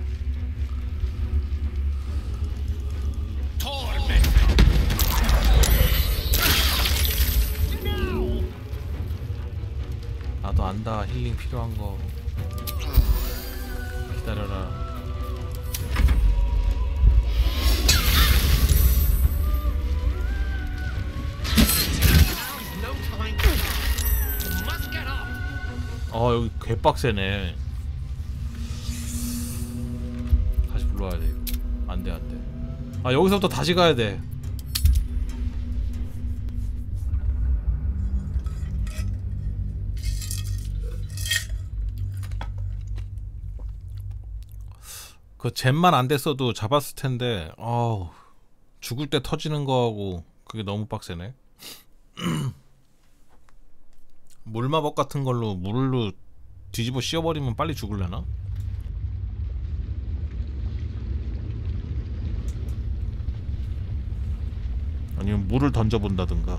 나도 안다. 힐링 필요한 거. 기다려라. 여기 개빡세네. 다시 불러야 돼 이거. 안돼 안돼. 아 여기서부터 다시 가야 돼. 그 잼만 안 됐어도 잡았을 텐데. 죽을 때 터지는 거하고 그게 너무 빡세네. 물마법 같은 걸로 물로 뒤집어 씌워버리면 빨리 죽을려나? 아니면 물을 던져본다든가.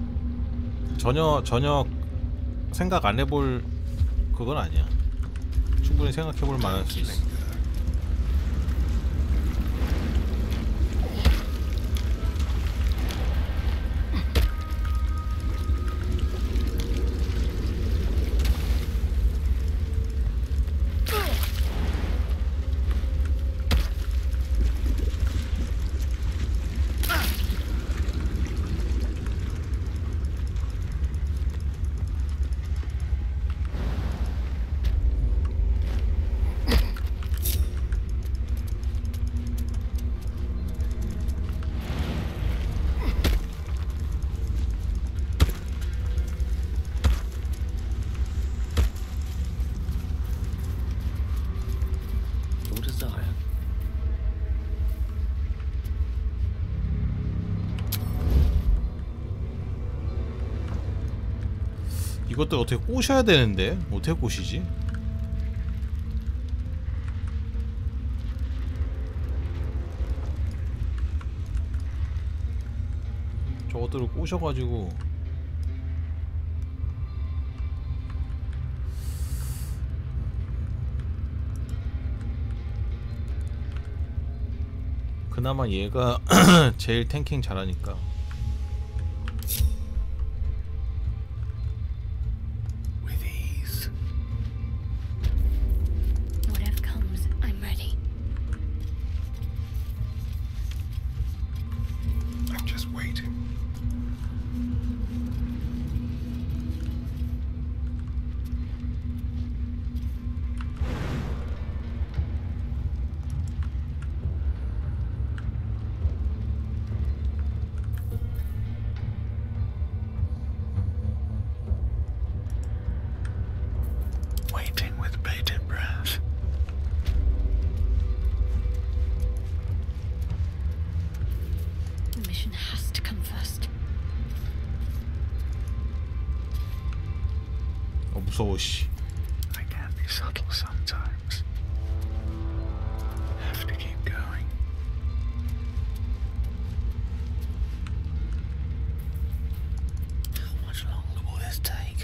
전혀 생각 안 해볼 그건 아니야. 충분히 생각해볼 만할 수 있어. Your desire. 이것도 어떻게 꼬셔야 되는데 어떻게 꼬시지? 저것들을 꼬셔가지고 그나마 얘가 제일 탱킹 잘하니까. With ease. Whatever comes, I'm ready. I'm just waiting. Waiting with bated breath. The mission has to come first. 무서워 씨. I can be subtle sometimes. Have to keep going. How much longer will this take?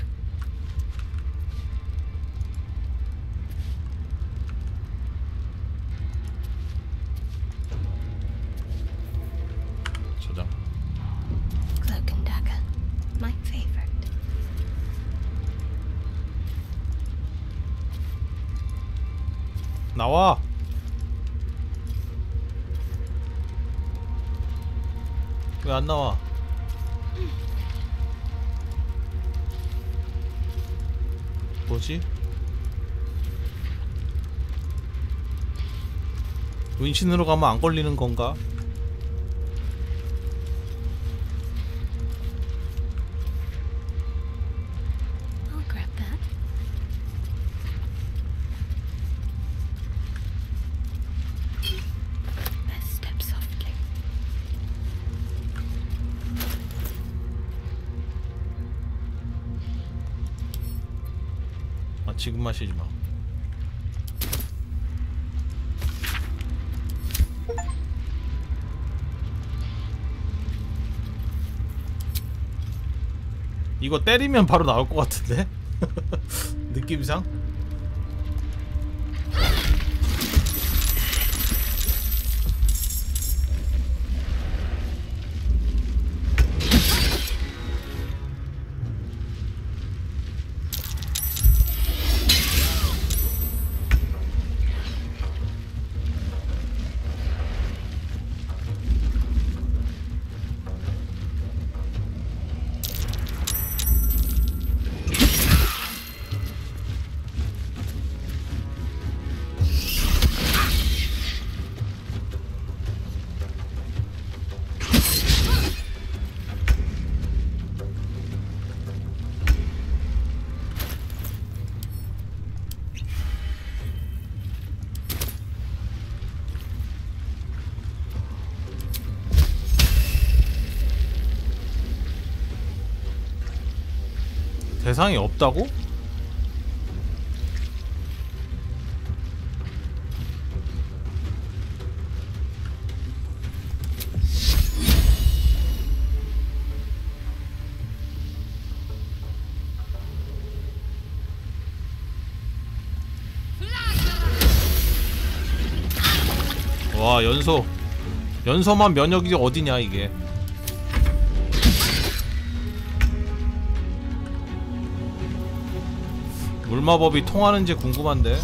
저장. Cloak and dagger. My favorite. 나와. 왜 안 나와? 뭐지? 은신으로 가면 안 걸리는 건가? I'll grab that. Best step softly. 아 지금 마시지 마. 이거 때리면 바로 나올 것 같은데? 느낌상? 대상이 없다고? 와 연소만 면역이 어디냐 이게. 물마법이 통하는지 궁금한데.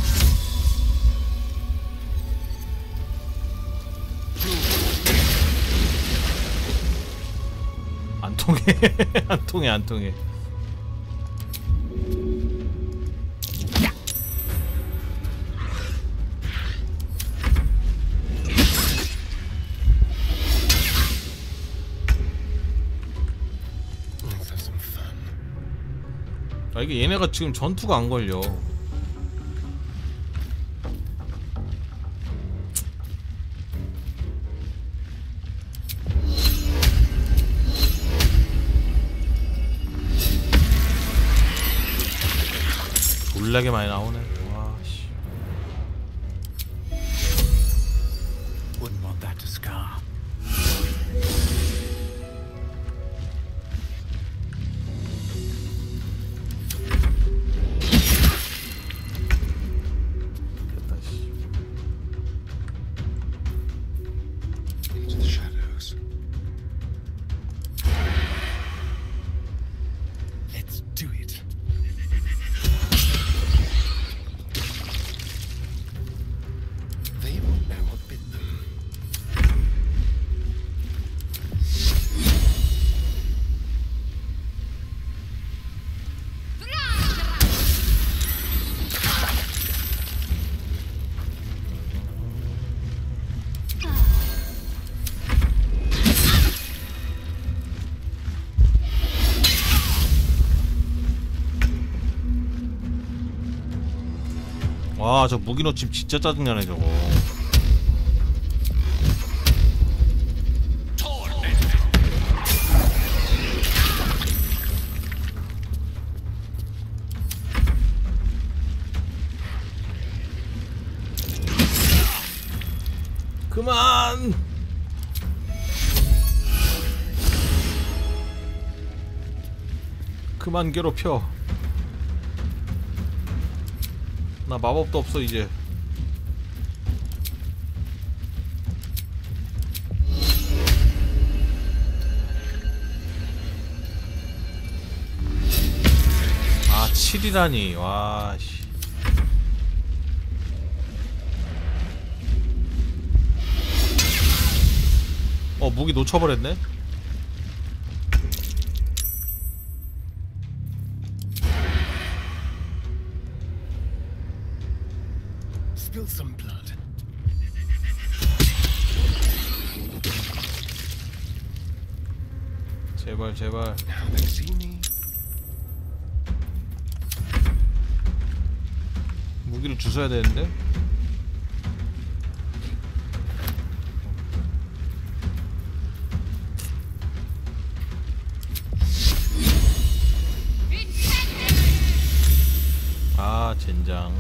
안 통해. 안 통해. 아, 이게 얘네가 지금 전투가 안 걸려. 졸라게 많이 나오네. 와 씨. Wouldn't want that to scar. 됐다 씨. Into the shadows. Let's do it. They won't know what bit them. 와, 저 무기노침 진짜 짜증나네 저거. 그만. 그만 괴롭혀. 나 마법도 없어 이제. 아 7이라니. 와 씨. 무기 놓쳐버렸네. Spill some blood. 제발 제발. Now they see me. 무기를 주워야 되는데. 아 젠장.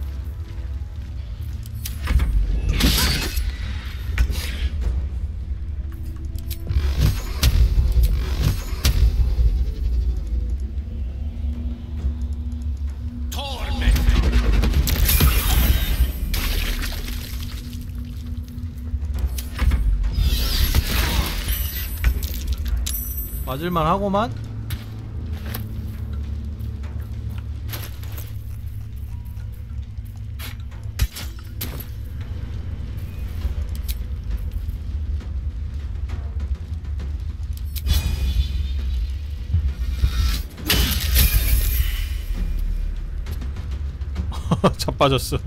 맞을만 하고만. 자빠졌어.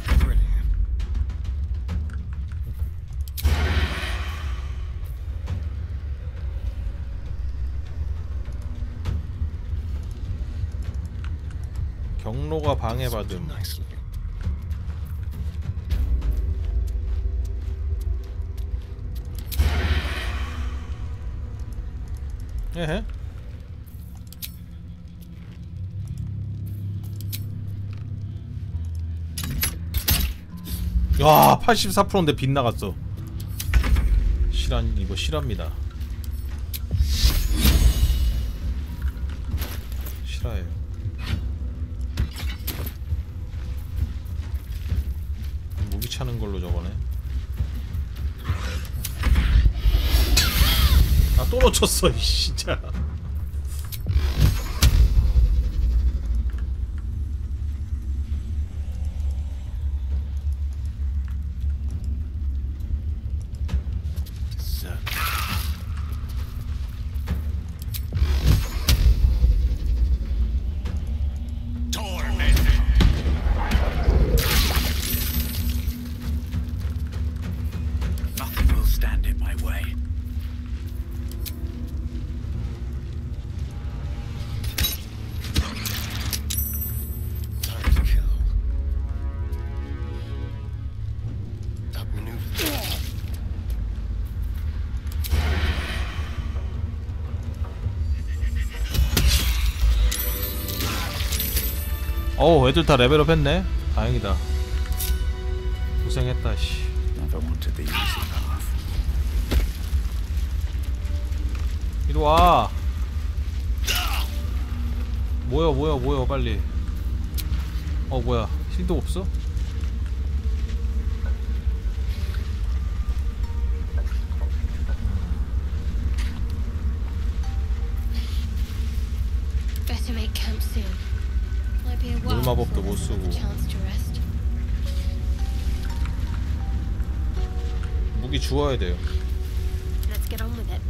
경로가 방해받음. 에헤. 야 84%인데 빗나갔어. 이거 실합니다. 실화예요. 무기 차는 걸로 저거네. 또 놓쳤어 진짜. Nothing will stand in my way. Time to kill. Outmaneuver. 어우 애들 다 레벨업 했네. 다행이다. 고생했다 씨. Never wanted the easy path. 이리와. 뭐야 빨리. 뭐야 실드 없어? Better make camp soon. Might be a while 물마법도 before 못 there's 쓰고. another chance to rest. 무기 주워야 돼요. Let's get on with it.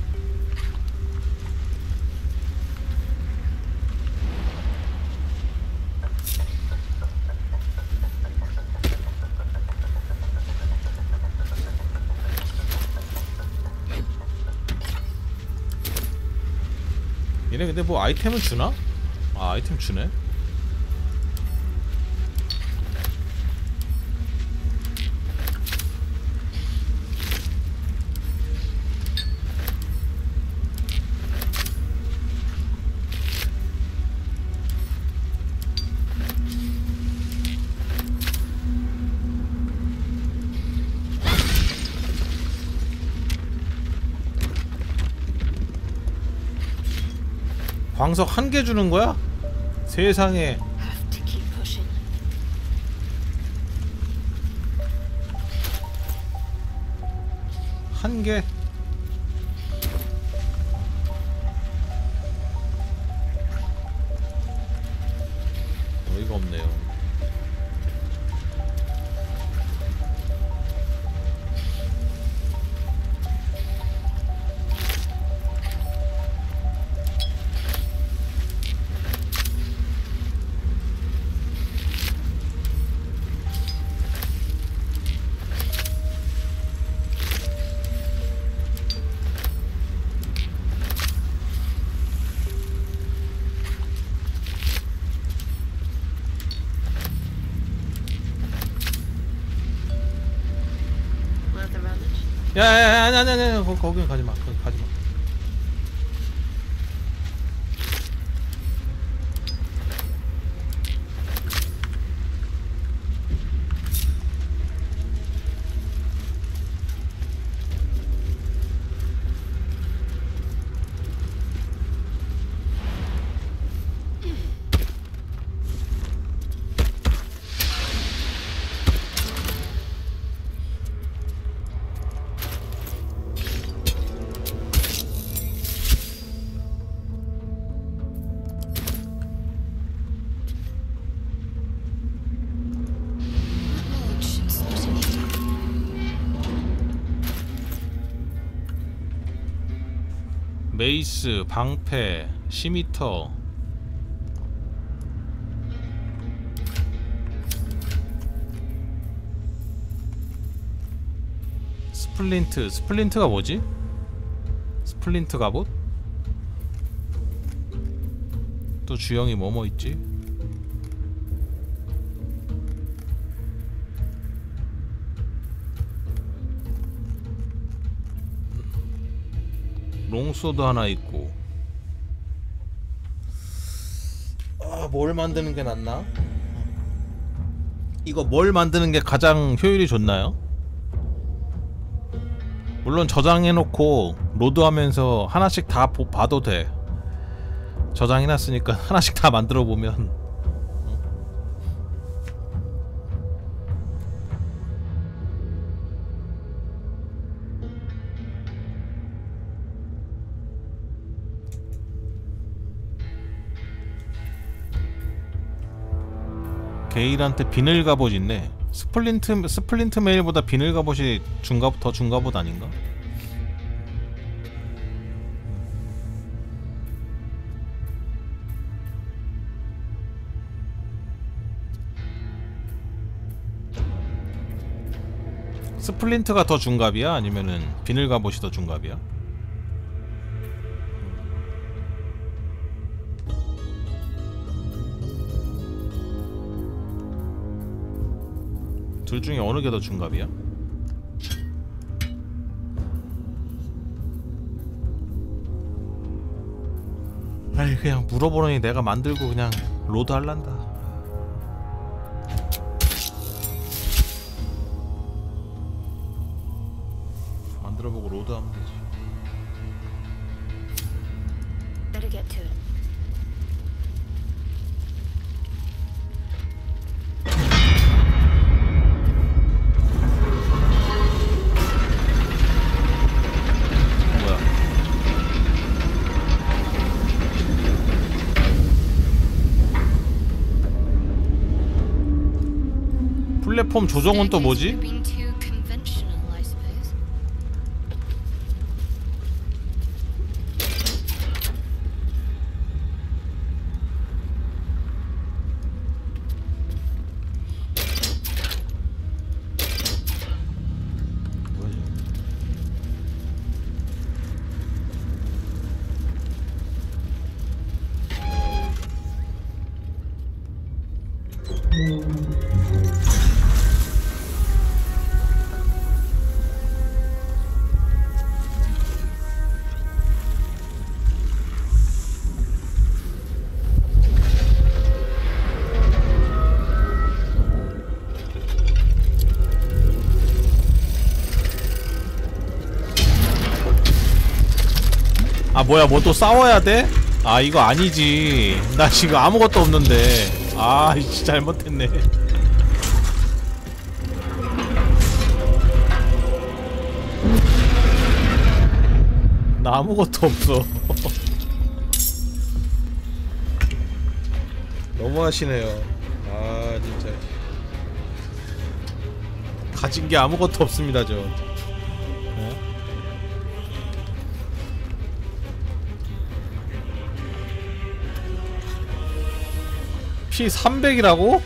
얘네 근데 뭐 아이템을 주나? 아 아이템 주네. 광석 한 개 주는 거야? 세상에. Have to keep pushing. 한 개? 어이가 없네요. Another rummage. 야야야 아니 거기 가지마. 거기 가지마. Lodge. It's not in here. 메이스, 방패, 시미터. 스플린트가 뭐지? 스플린트 갑옷? 또 주영이 뭐뭐 있지? 롱소드 하나 있고. 뭘 만드는 게 낫나? 이거 뭘 만드는 게 가장 효율이 좋나요? 물론 저장해놓고 로드하면서 하나씩 다 봐도 돼. 저장해놨으니까 하나씩 다 만들어보면. 게일한테 비늘 갑옷 있네. 스플린트 메일보다 비늘 갑옷이 더 중갑옷 아닌가? 스플린트가 더 중갑이야? 아니면은 비늘 갑옷이 더 중갑이야? 둘 중에 어느 게 더 중갑이야? 아이 그냥 물어보더니 내가 만들고 그냥 로드 할란다. 만들어보고 로드 하면 되지. Better get to it. 플랫폼 조정은 또 뭐지? Being too conventional, I suppose. 아 뭐야 뭐 또 싸워야 돼? 아 이거 아니지. 나 지금 아무것도 없는데. 아 진짜 잘못했네. 나 아무것도 없어. 너무하시네요. 아 진짜 가진 게 아무것도 없습니다 저. 피 300이라고?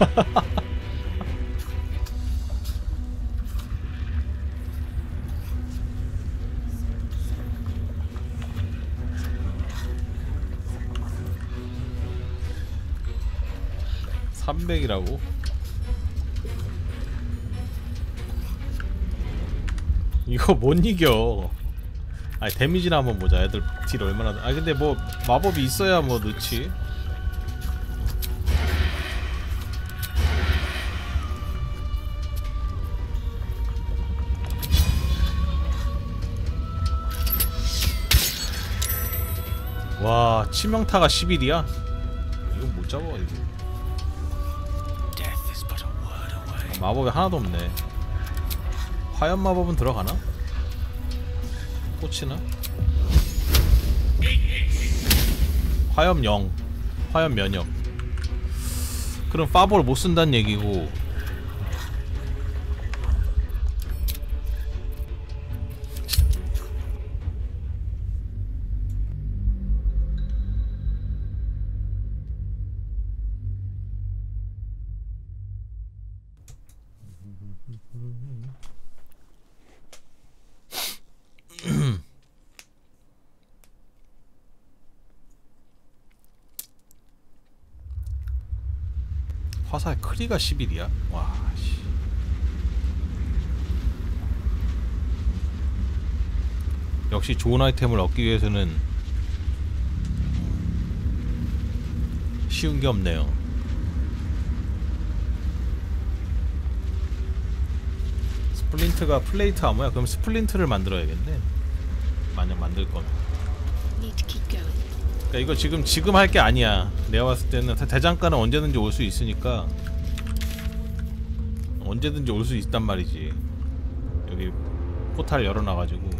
(300이라고) 이거 못 이겨. 아니 데미지나 한번 보자. 애들 딜 얼마나. 아 근데 뭐 마법이 있어야 뭐 넣지. 와 치명타가 11이야? 이건 못 잡아 이거. 마법이 하나도 없네. 화염 마법은 들어가나? 꽂히나? 화염 0 화염 면역. 그럼 파벌 못 쓴다는 얘기고. 화살 크리가 11이야? 와 씨. 역시 좋은 아이템을 얻기 위해서는 쉬운 게 없네요. 스플린트가 플레이트 암호야? 그럼 스플린트를 만들어야겠네. 만약 만들 거면. Need to keep going. 그러니까 이거 지금 할 게 아니야. 내가 봤을 때는 대장간은 언제든지 올 수 있으니까. 언제든지 올 수 있단 말이지. 여기 포탈 열어놔가지고.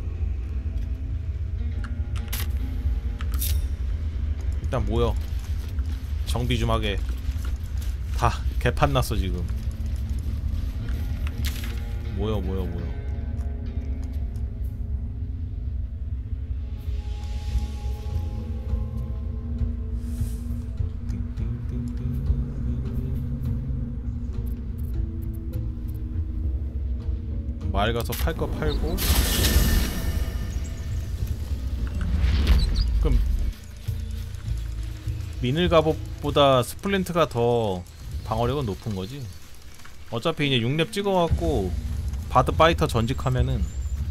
일단 모여. 정비 좀 하게. 다 개판 났어 지금. 뭐야. 마을 가서 팔 거 팔고. 그럼 미늘 갑옷보다 스플린트가 더 방어력은 높은 거지. 어차피 이제 6렙 찍어갖고 바드 파이터 전직하면은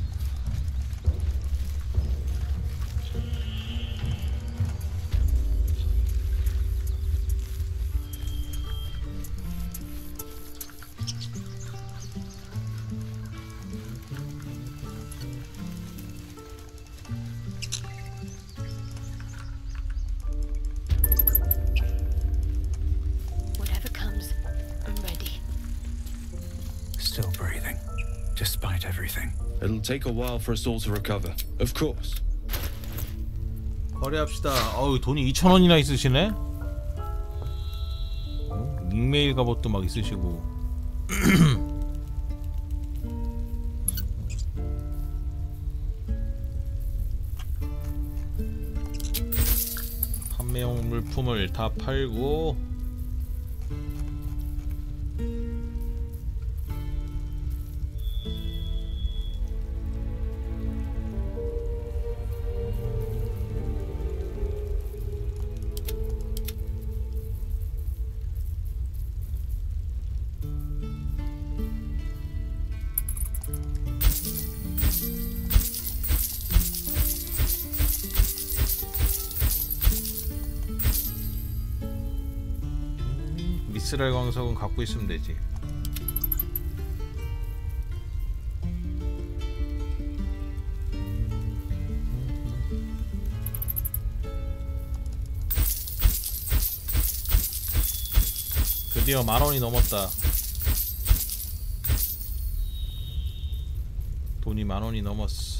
Whatever comes, I'm ready. Still breathing, despite everything. It'll take a while for us all to recover, of course. 거래합시다. 어우, 돈이 2,000원이나 있으시네? 닉메일 갑옷도 막 있으시고. 판매용 물품을 다 팔고. 미스랄 광석은 갖고 있으면 되지. 드디어 10,000원이 넘었다. 돈이 10,000원이 넘었어.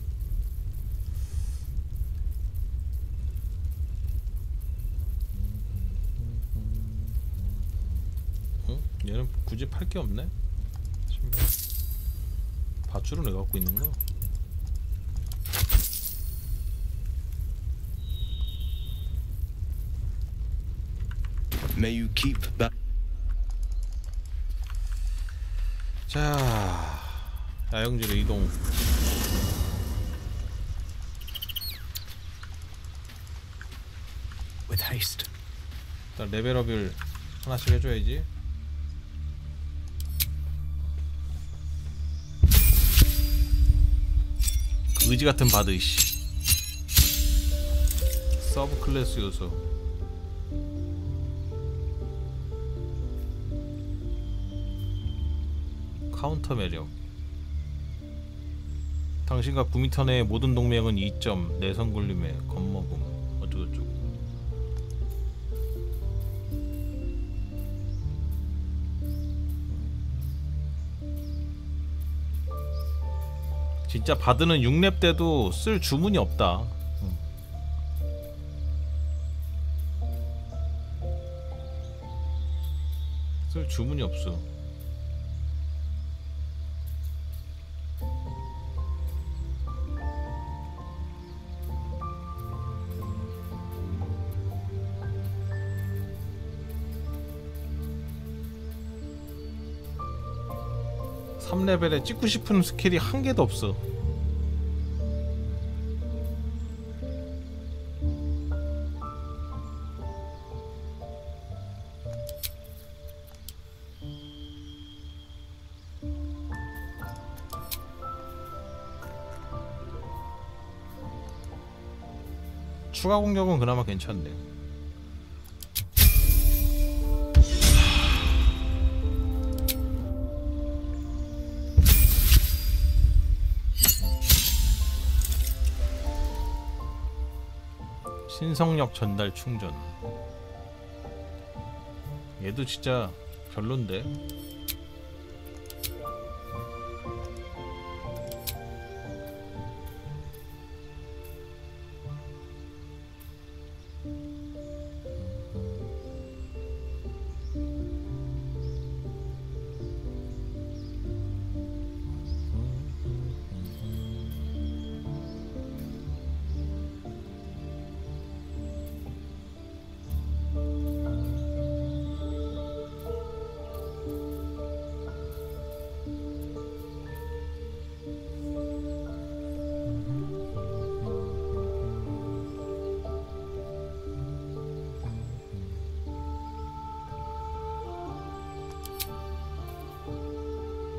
얘는 굳이 팔 게 없네. 신발 밧줄은 왜 갖고 있는 거? May you keep that. 자, 야영지로 이동. With haste. 일단 레벨업을 하나씩 해줘야지. 의지 같은 바드 이씨. 서브 클래스 요소. 카운터 매력. 당신과 9m 내의 모든 동맹은 2점. 내성 굴림에 겁먹음. 어쩌고저쩌고. 진짜 바드는 6렙 때도 쓸 주문이 없다. 쓸 주문이 없어. 삼 레벨에 찍고 싶은 스킬이 한 개도 없어. 추가 공격은 그나마 괜찮네. 신성력 전달 충전. 얘도 진짜 별론데.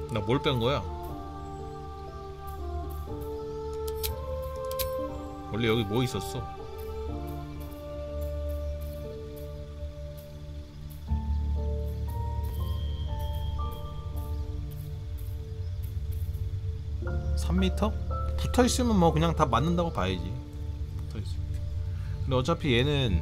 나 뭘 뺀 거야? 원래 여기 뭐 있었어? (3m) 붙어있으면 뭐 그냥 다 맞는다고 봐야지. 붙어있으면. 근데 어차피 얘는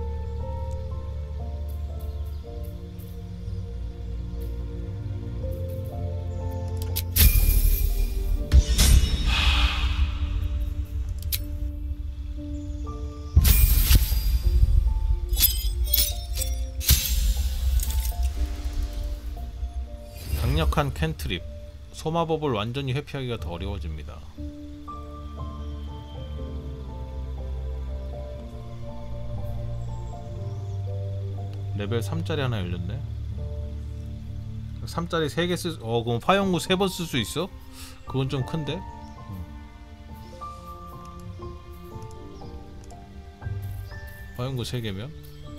강력한 캔트립. 소마법을 완전히 회피하기가 더 어려워집니다. 레벨 3짜리 하나 열렸네. 3짜리 3개 쓸... 그럼 화영구 3번 쓸 수 있어? 그건 좀 큰데? 화영구 3개면?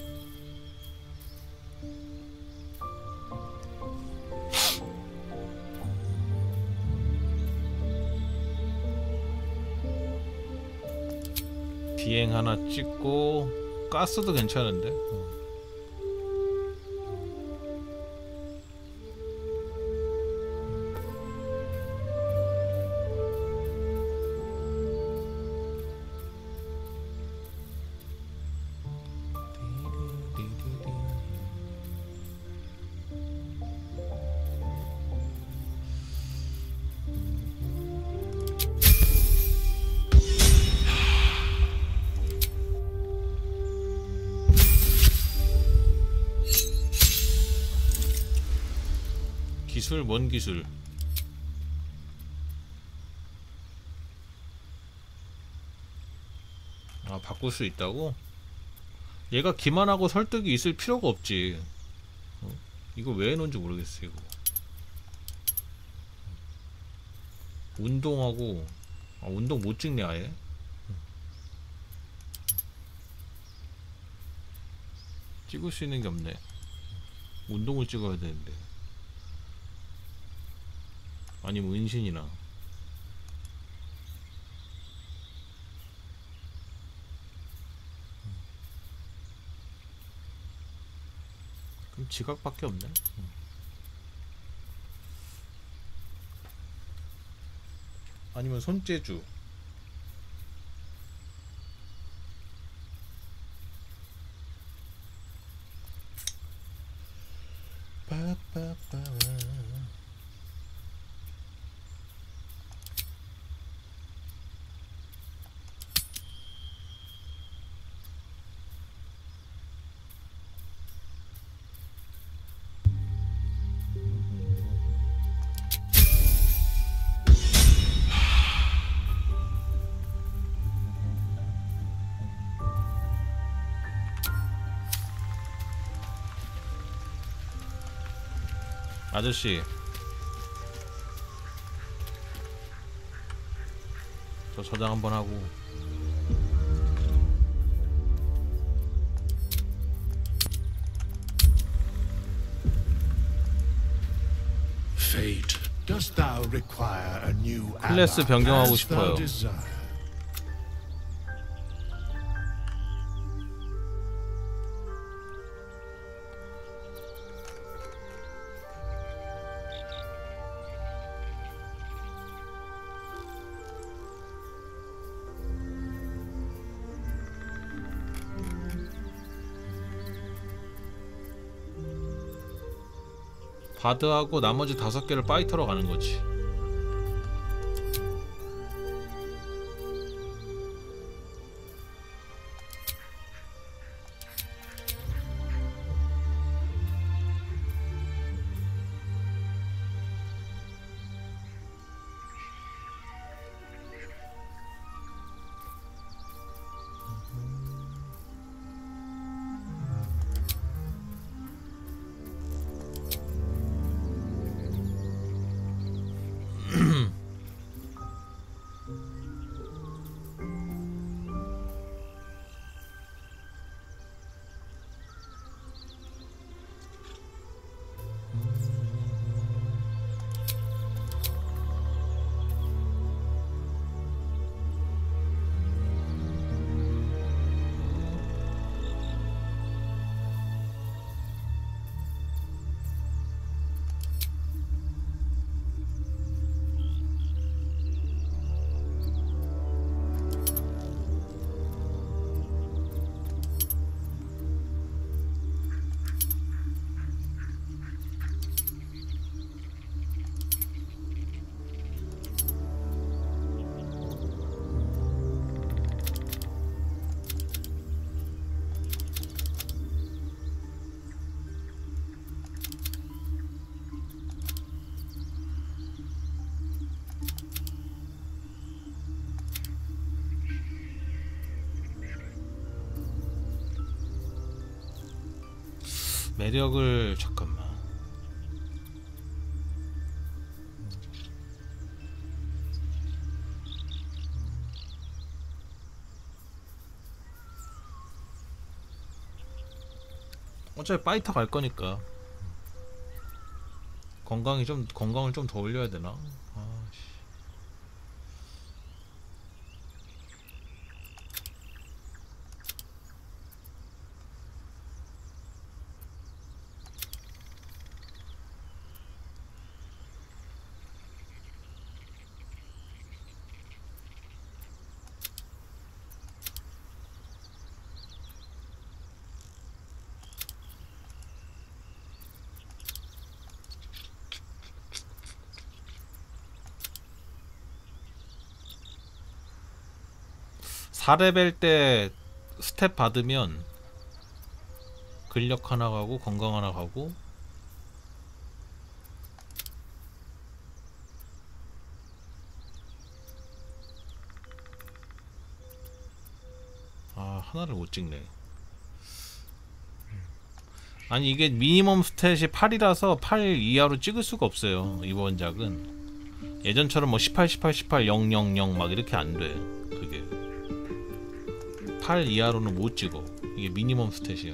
비행 하나 찍고 가스도 괜찮은데? 기술, 뭔 기술? 아, 바꿀 수 있다고? 얘가 기만하고 설득이 있을 필요가 없지. 이거 왜 해놓은지 모르겠어. 이거 운동하고 운동 못 찍네 아예. 찍을 수 있는 게 없네. 운동을 찍어야 되는데. 아니면 은신이나. 그럼 지각밖에 없네. 아니면 손재주. 빠빠빠. 아저씨, 저 저장 한번 하고. Fate, dost thou require a new 클래스 ally 변경하고 as thou 싶어요. desire? 바드하고 나머지 5개를 파이터로 가는 거지. 매력을 잠깐만. 어차피 파이터 갈 거니까 건강을 좀 더 올려야 되나? 아씨. 사 레벨 때 스텝 받으면 근력 하나 가고 건강 하나 가고 아 하나를 못 찍네. 아니 이게 미니멈 스탯이 8이라서 8 이하로 찍을 수가 없어요. 이번 작은 예전처럼 뭐 18, 18, 18, 0, 0, 0 막 이렇게 안 돼. 그게 8 이하로는 못 찍어. 이게 미니멈 스탯이야.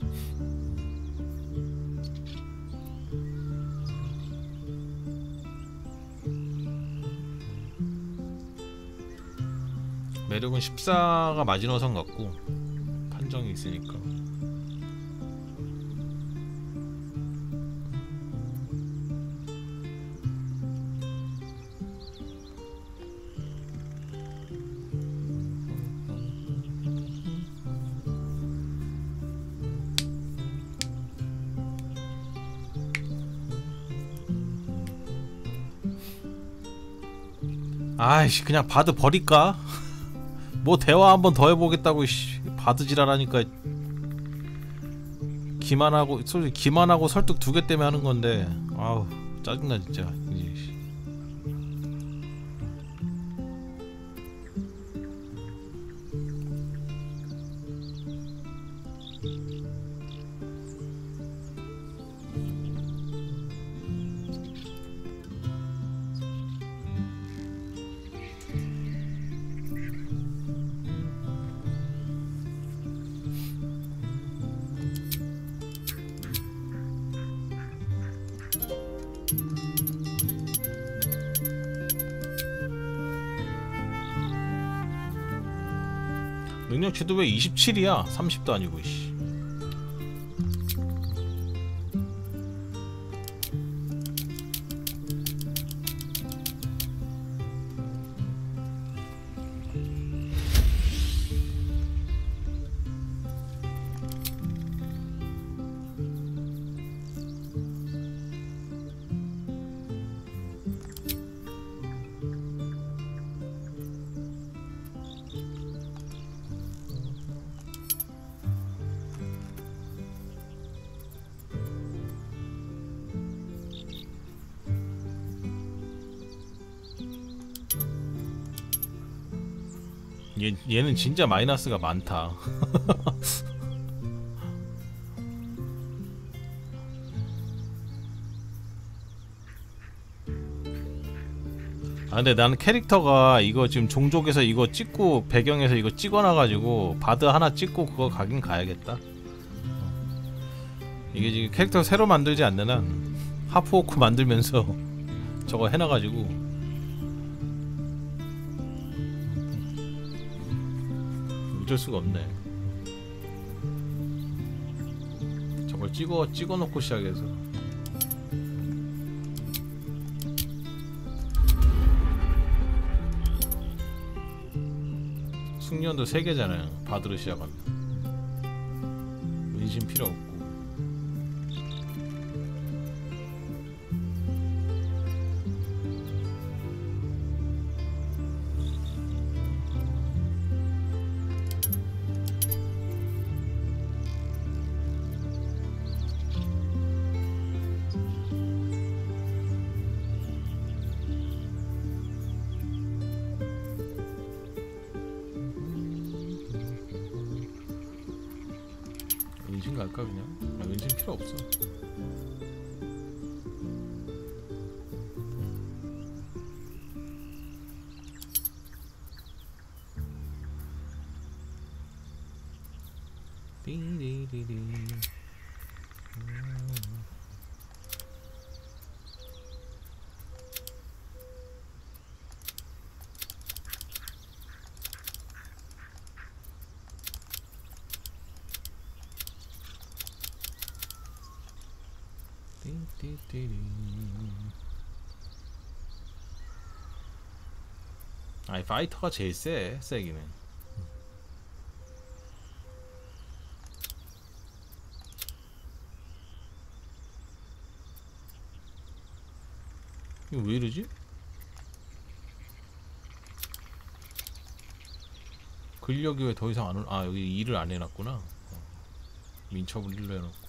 매력은 14가 마지노선 같고 판정이 있으니까. 아이씨 그냥 바드 버릴까? 뭐 대화 한번 더 해보겠다고 씨 바드 지랄하니까 기만하고 솔직히 기만하고 설득 2개 때문에 하는 건데 아우 짜증나 진짜. 이제 능력치도 왜 27이야? 30도 아니고 씨. 얘는 진짜 마이너스가 많다. 아 근데 나는 캐릭터가 이거 지금 종족에서 이거 찍고 배경에서 이거 찍어놔가지고 바드 하나 찍고 그거 가긴 가야겠다. 이게 지금 캐릭터 새로 만들지 않는 한 하프워크 만들면서 저거 해놔가지고 어쩔 수가 없네. 저걸 찍어놓고 시작해서 숙련도 3개잖아요. 바드로 시작하면 은신 필요 없고. 은신 갈까 그냥? 아, 은신 필요 없어. 띵디디디. 아니 파이터가 제일 세기는. 이거 왜 이러지? 근력이 왜 더 이상 안 올? 아 여기 일을 안 해놨구나. 민첩을 1로 해놓고.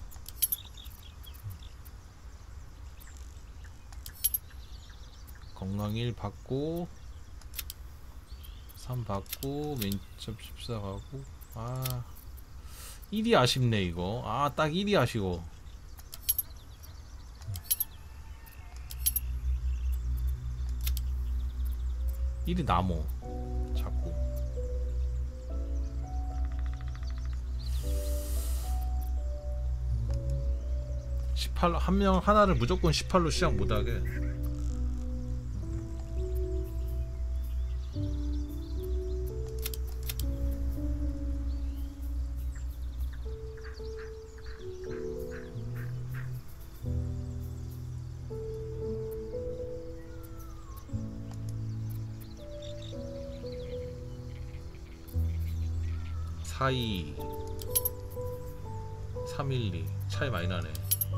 건강 1 받고 3 받고 민첩 14 가고. 아 1이 아쉽네 이거. 아 딱 1이 아쉬워. 일이 나모 자꾸. 18로 한 명 하나를 무조건 18로 시작 못하게. (4.2) 3.12 차이 많이 나네.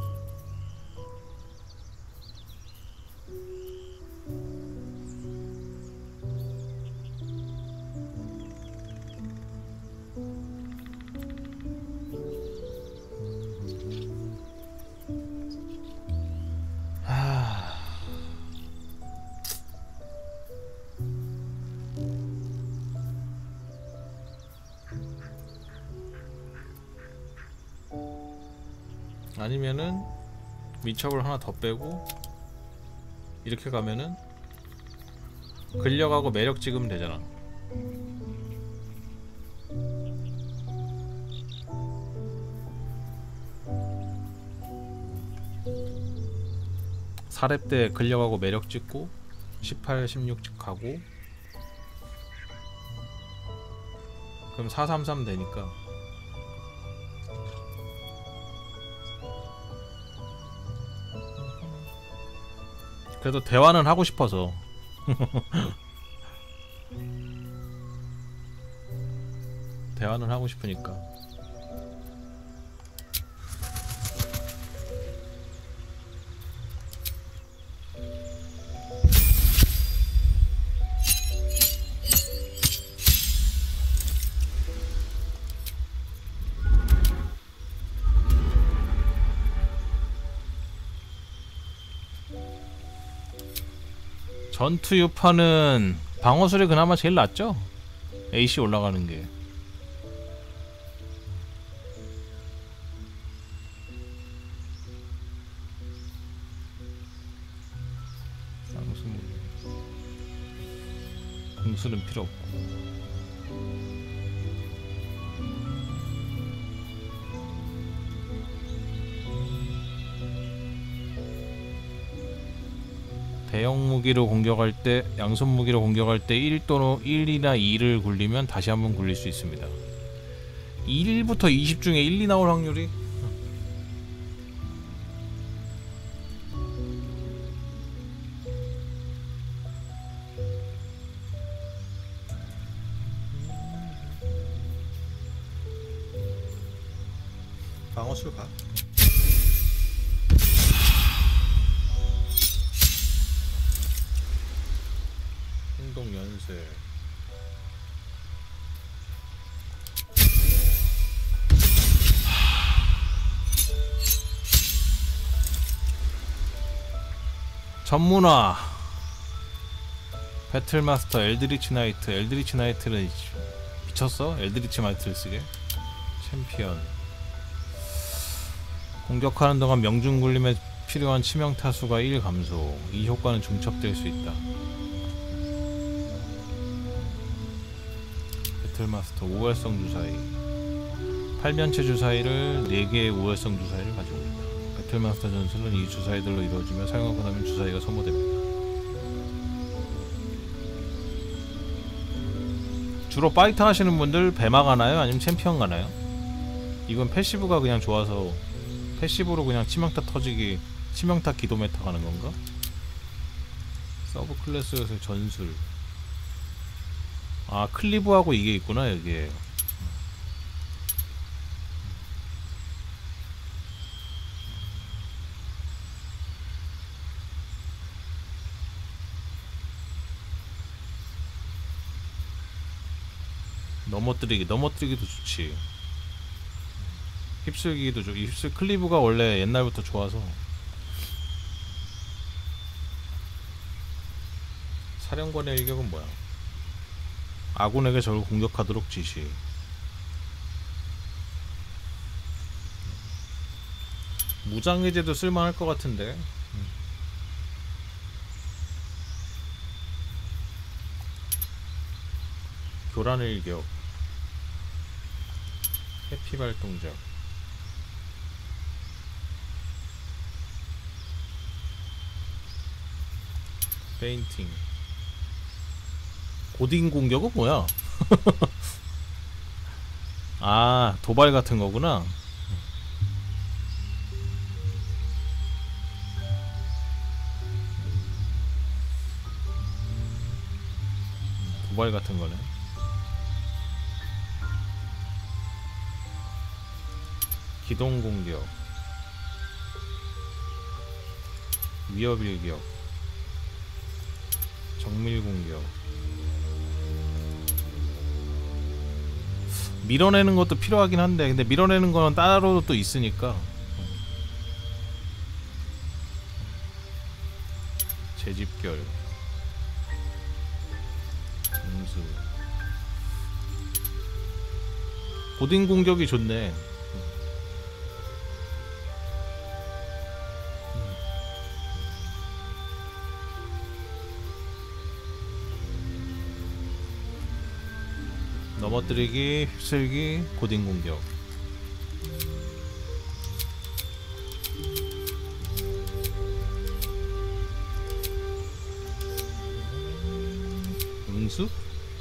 아니면은 민첩을 하나 더 빼고 이렇게 가면은 근력하고 매력 찍으면 되잖아. (4렙) 때 근력하고 매력 찍고 18, 16 가고 그럼 433 되니까. 그래도 대화는 하고 싶어서. 대화는 하고 싶으니까. 전투 유파는 방어술이 그나마 제일 낫죠? AC 올라가는 게. 쌍수무기. 궁술은 필요 없고. 대형 무기로 공격할 때, 양손 무기로 공격할 때 1 또는 1이나 2를 굴리면 다시 한번 굴릴 수 있습니다. 1부터 20 중에 1, 2 나올 확률이 방어술 가. 연쇄. 전문화. 배틀마스터 엘드리치 나이트. 엘드리치 나이트는 미쳤어? 엘드리치 나이트를 쓰게. 챔피언. 공격하는 동안 명중 굴림에 필요한 치명 타수가 1 감소. 이 효과는 중첩될 수 있다. 배틀마스터 우월성 주사위. 팔면체 주사위를 4개의 우월성 주사위를 가지고 있다. 배틀마스터 전술은 이 주사위들로 이루어지며 사용하고 나면 주사위가 소모됩니다. 주로 파이터 하시는 분들 배마 가나요? 아니면 챔피언 가나요? 이건 패시브가 그냥 좋아서 패시브로 그냥 치명타 터지기, 치명타 기도 메타 가는 건가? 서브 클래스에서 전술. 아, 클리브하고 이게 있구나, 여기에. 넘어뜨리기도 좋지. 휩쓸기도 좋. 휩쓸 클리브가 원래 옛날부터 좋아서. 사령관의 일격은 뭐야? 아군에게 적을 공격하도록 지시. 무장해제도 쓸만할 것 같은데. 교란의 일격. 해피 발동작. 페인팅. 고딩 공격은 뭐야? 아, 도발 같은 거구나. 도발 같은 거네. 기동 공격. 위협 일격. 정밀 공격. 밀어내는 것도 필요하긴 한데, 근데 밀어내는 거는 따로 또 있으니까. 재집결. 응수. 고딩 공격이 좋네. 넘어뜨리기, 휩쓸기, 고딩 공격. 응수?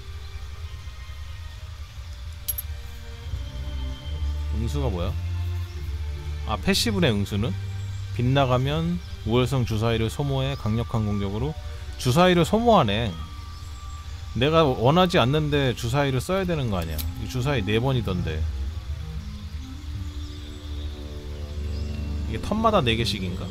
응수가 뭐야? 아, 패시브네. 응수는 빗나가면 우월성 주사위를 소모해 강력한 공격으로. 주사위를 소모하네. 내가 원하지 않는데 주사위를 써야 되는 거 아니야. 이 주사위 4번이던데. 이게 턴마다 4개씩인가?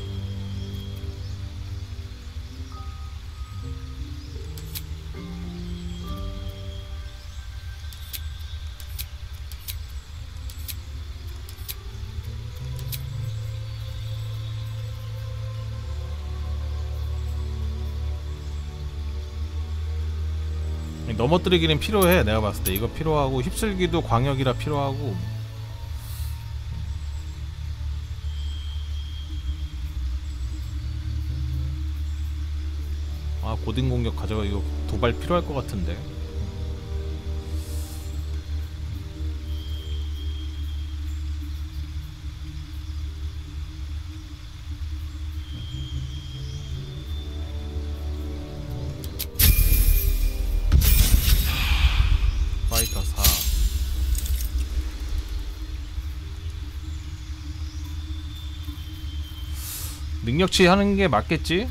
넘어뜨리기는 필요해. 내가 봤을 때 이거 필요하고, 휩쓸기도 광역이라 필요하고. 아, 고딩 공격 가져가. 이거 도발 필요할 것 같은데. 파이터 4. 능력치 하는 게 맞겠지?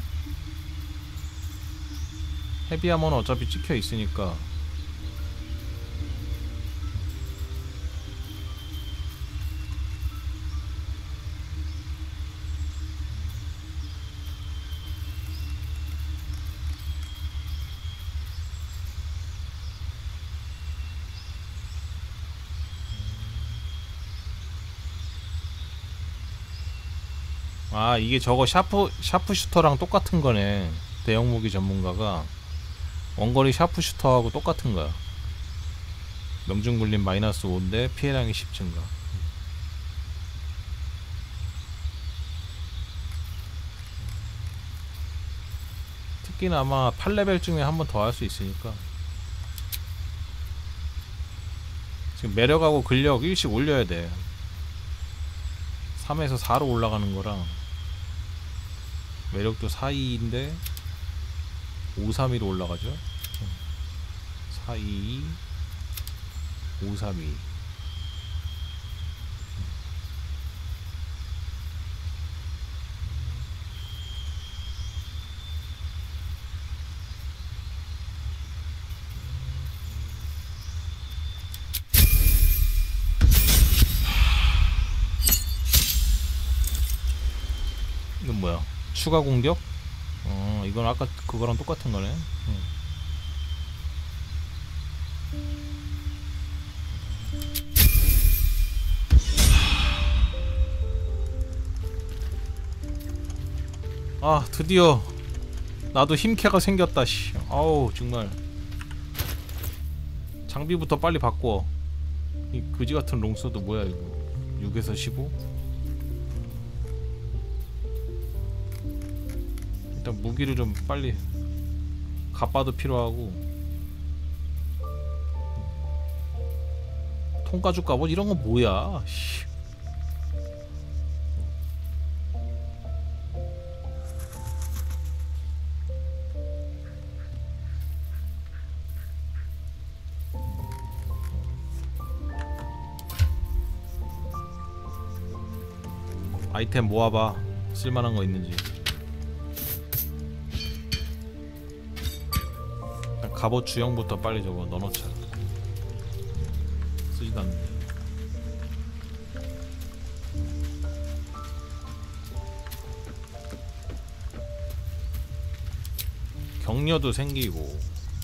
헤비하면 어차피 찍혀 있으니까. 아, 이게 저거 샤프슈터랑 똑같은 거네. 대형 무기 전문가가 원거리 샤프슈터하고 똑같은 거야. 명중 굴림 -5인데 피해량이 10 증가. 토끼는 아마 8레벨쯤에 한 번 더 할 수 있으니까. 지금 매력하고 근력 1씩 올려야 돼. 3에서 4로 올라가는 거랑 매력도 4, 2인데 5, 3, 2로 올라가죠. 4, 2, 5, 3, 2. 이건 뭐야? 추가 공격? 이건 아까 그거랑 똑같은 거네. 아, 드디어 나도 힘캐가 생겼다. 씨. 아우, 정말. 장비부터 빨리 바꿔. 이 그지 같은 롱소드 뭐야 이거? 6에서 15? 일단 무기를 좀 빨리. 갑바도 필요하고. 통가죽 갑옷 이런 건 뭐야? 씨. 아이템 모아봐. 쓸만한 거 있는지. 일단 갑옷 주형부터 빨리 저거 넣어놓자. 쓰지도 않는데. 격려도 생기고.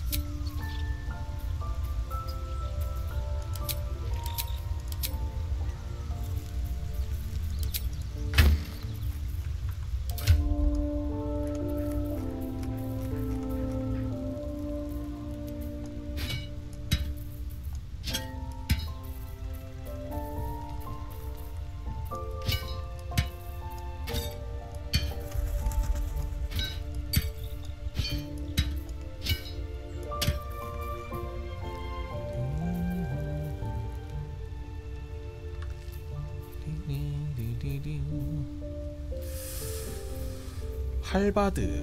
할바드.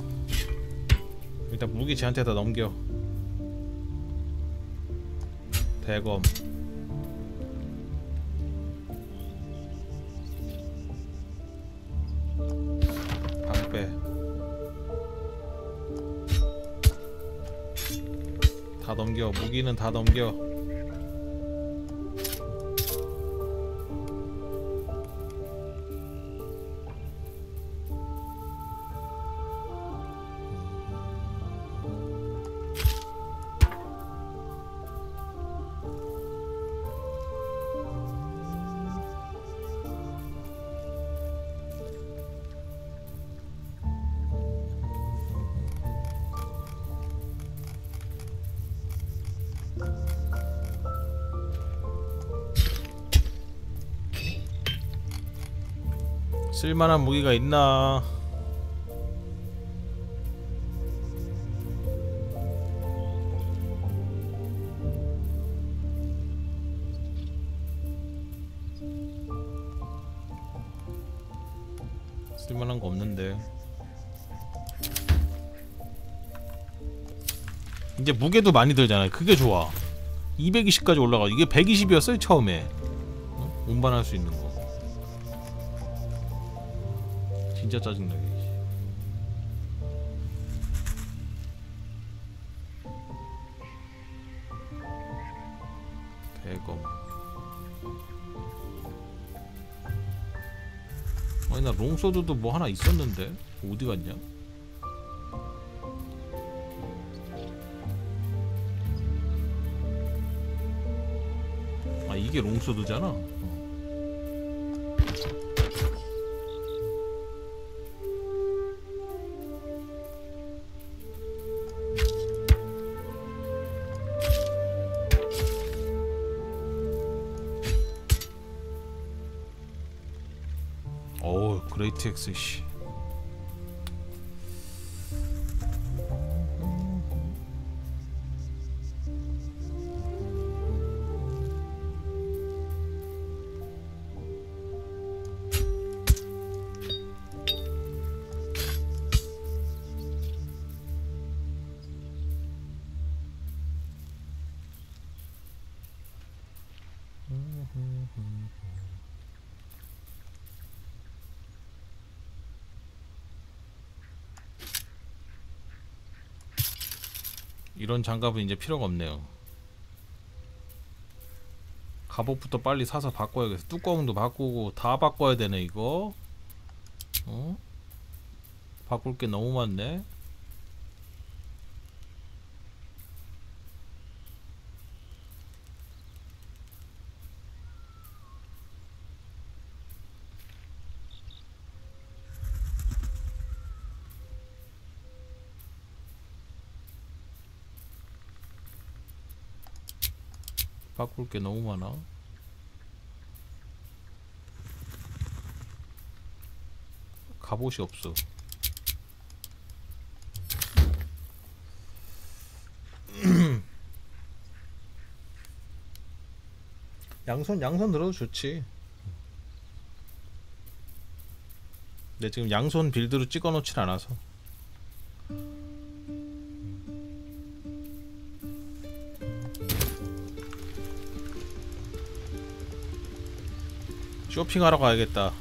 일단 무기 쟤한테다 넘겨. 대검. 방패. 다 넘겨. 무기는 다 넘겨. 쓸만한 무기가 있나? 쓸만한 거 없는데. 이제 무게도 많이 들잖아요. 그게 좋아. 220까지 올라가. 이게 120이었어요 처음에. 운반할 수 있는 거. 진짜 짜증나게. 대검. 아니 나 롱소드도 뭐 하나 있었는데 어디 갔냐? 아 이게 롱소드잖아. 어우 그레이트 엑스 씨. 이런 장갑은 이제 필요가 없네요. 갑옷부터 빨리 사서 바꿔야겠어. 뚜껑도 바꾸고 다 바꿔야 되네 이거. 바꿀 게 너무 많네. 바꿀 게 너무 많아. 갑옷이 없어. 양손 들어도 좋지. 근데 지금 양손 빌드로 찍어 놓질 않아서. 쇼핑하러 가야겠다.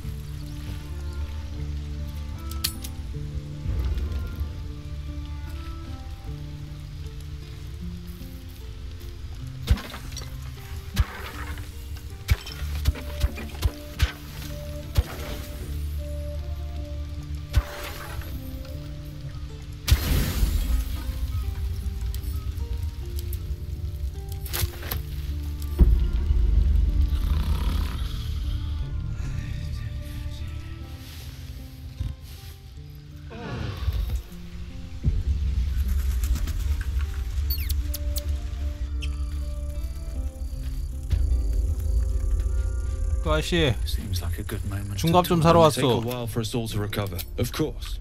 아저씨, Seems like a good moment. 중갑 좀 사러 Take a 왔어. while for us all to recover. Of course.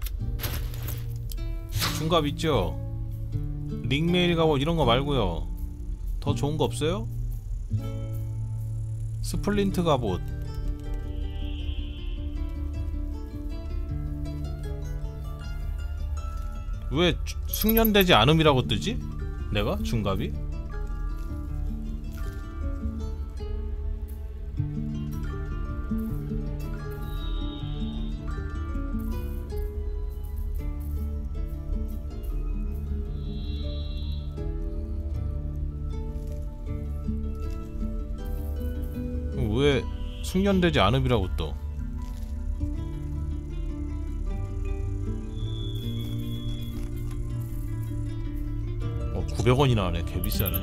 중갑 있죠? 링메일 갑옷 이런 거 말고요. 더 좋은 거 없어요? 스플린트 갑옷. 왜 숙련되지 않음이라고 뜨지? 내가? 중갑이? 왜 숙련되지 않음이라고 떠? 900원이나 하네. 개비싸네.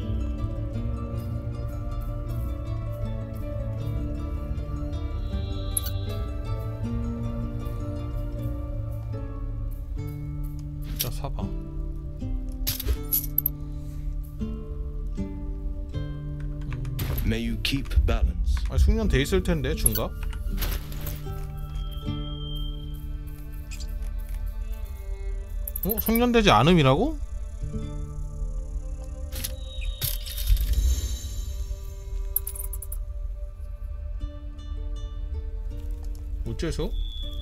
자, 사봐. May you keep balance. 아, 숙련돼 있을 텐데 중갑. 숙련되지 않음이라고? 어째서?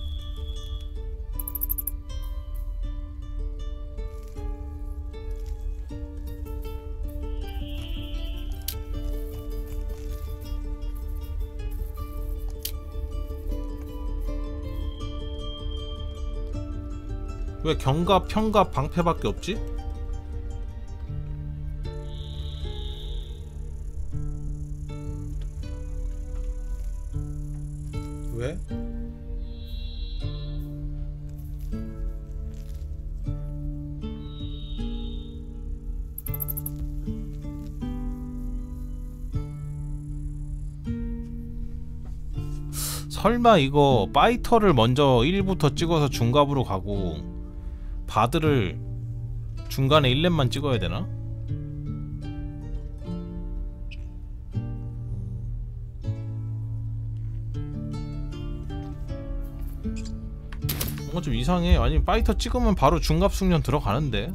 왜 경갑, 평갑, 방패밖에 없지? 왜? 설마 이거 파이터를 먼저 1부터 찍어서 중갑으로 가고 바드를 중간에 1렙만 찍어야 되나? 뭔가 좀 이상해. 아니 파이터 찍으면 바로 중갑 숙련 들어가는데.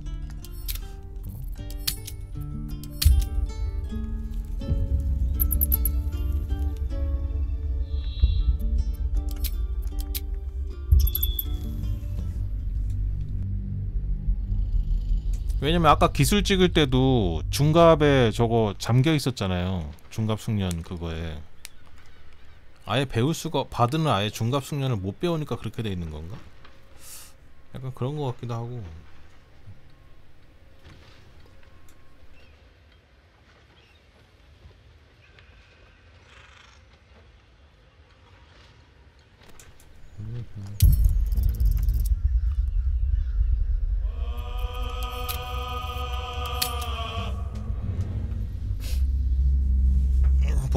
왜냐면 아까 기술 찍을 때도 중갑에 저거 잠겨 있었잖아요. 중갑 숙련 그거에. 아예 배울 수가, 바드는 아예 중갑 숙련을 못 배우니까 그렇게 돼 있는 건가? 약간 그런 거 같기도 하고.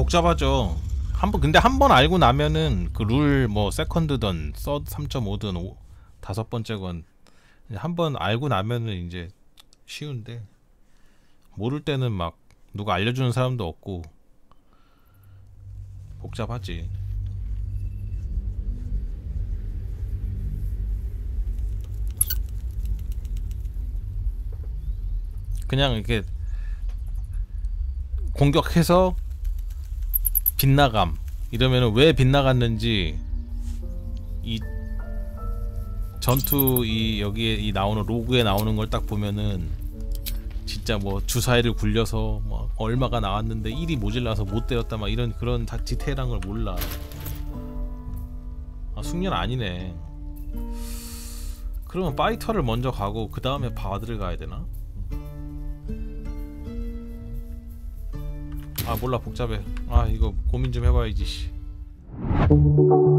복잡하죠. 근데 한 번 알고 나면은 그 룰 뭐 세컨드든 서드 3.5든 5번째건 한 번 알고 나면은 이제 쉬운데 모를 때는 막 누가 알려주는 사람도 없고 복잡하지. 그냥 이렇게 공격해서 빗나감 이러면은 왜 빗나갔는지 이 전투 여기에 이 나오는 로그에 나오는 걸 딱 보면은 진짜 뭐 주사위를 굴려서 뭐 얼마가 나왔는데 1이 모질라서 못 때렸다 막 이런 그런 다 디테일한 걸 몰라. 아, 숙련 아니네. 그러면 파이터를 먼저 가고 그 다음에 바드를 가야 되나? 아 몰라 복잡해. 아 이거 고민 좀 해봐야지 씨.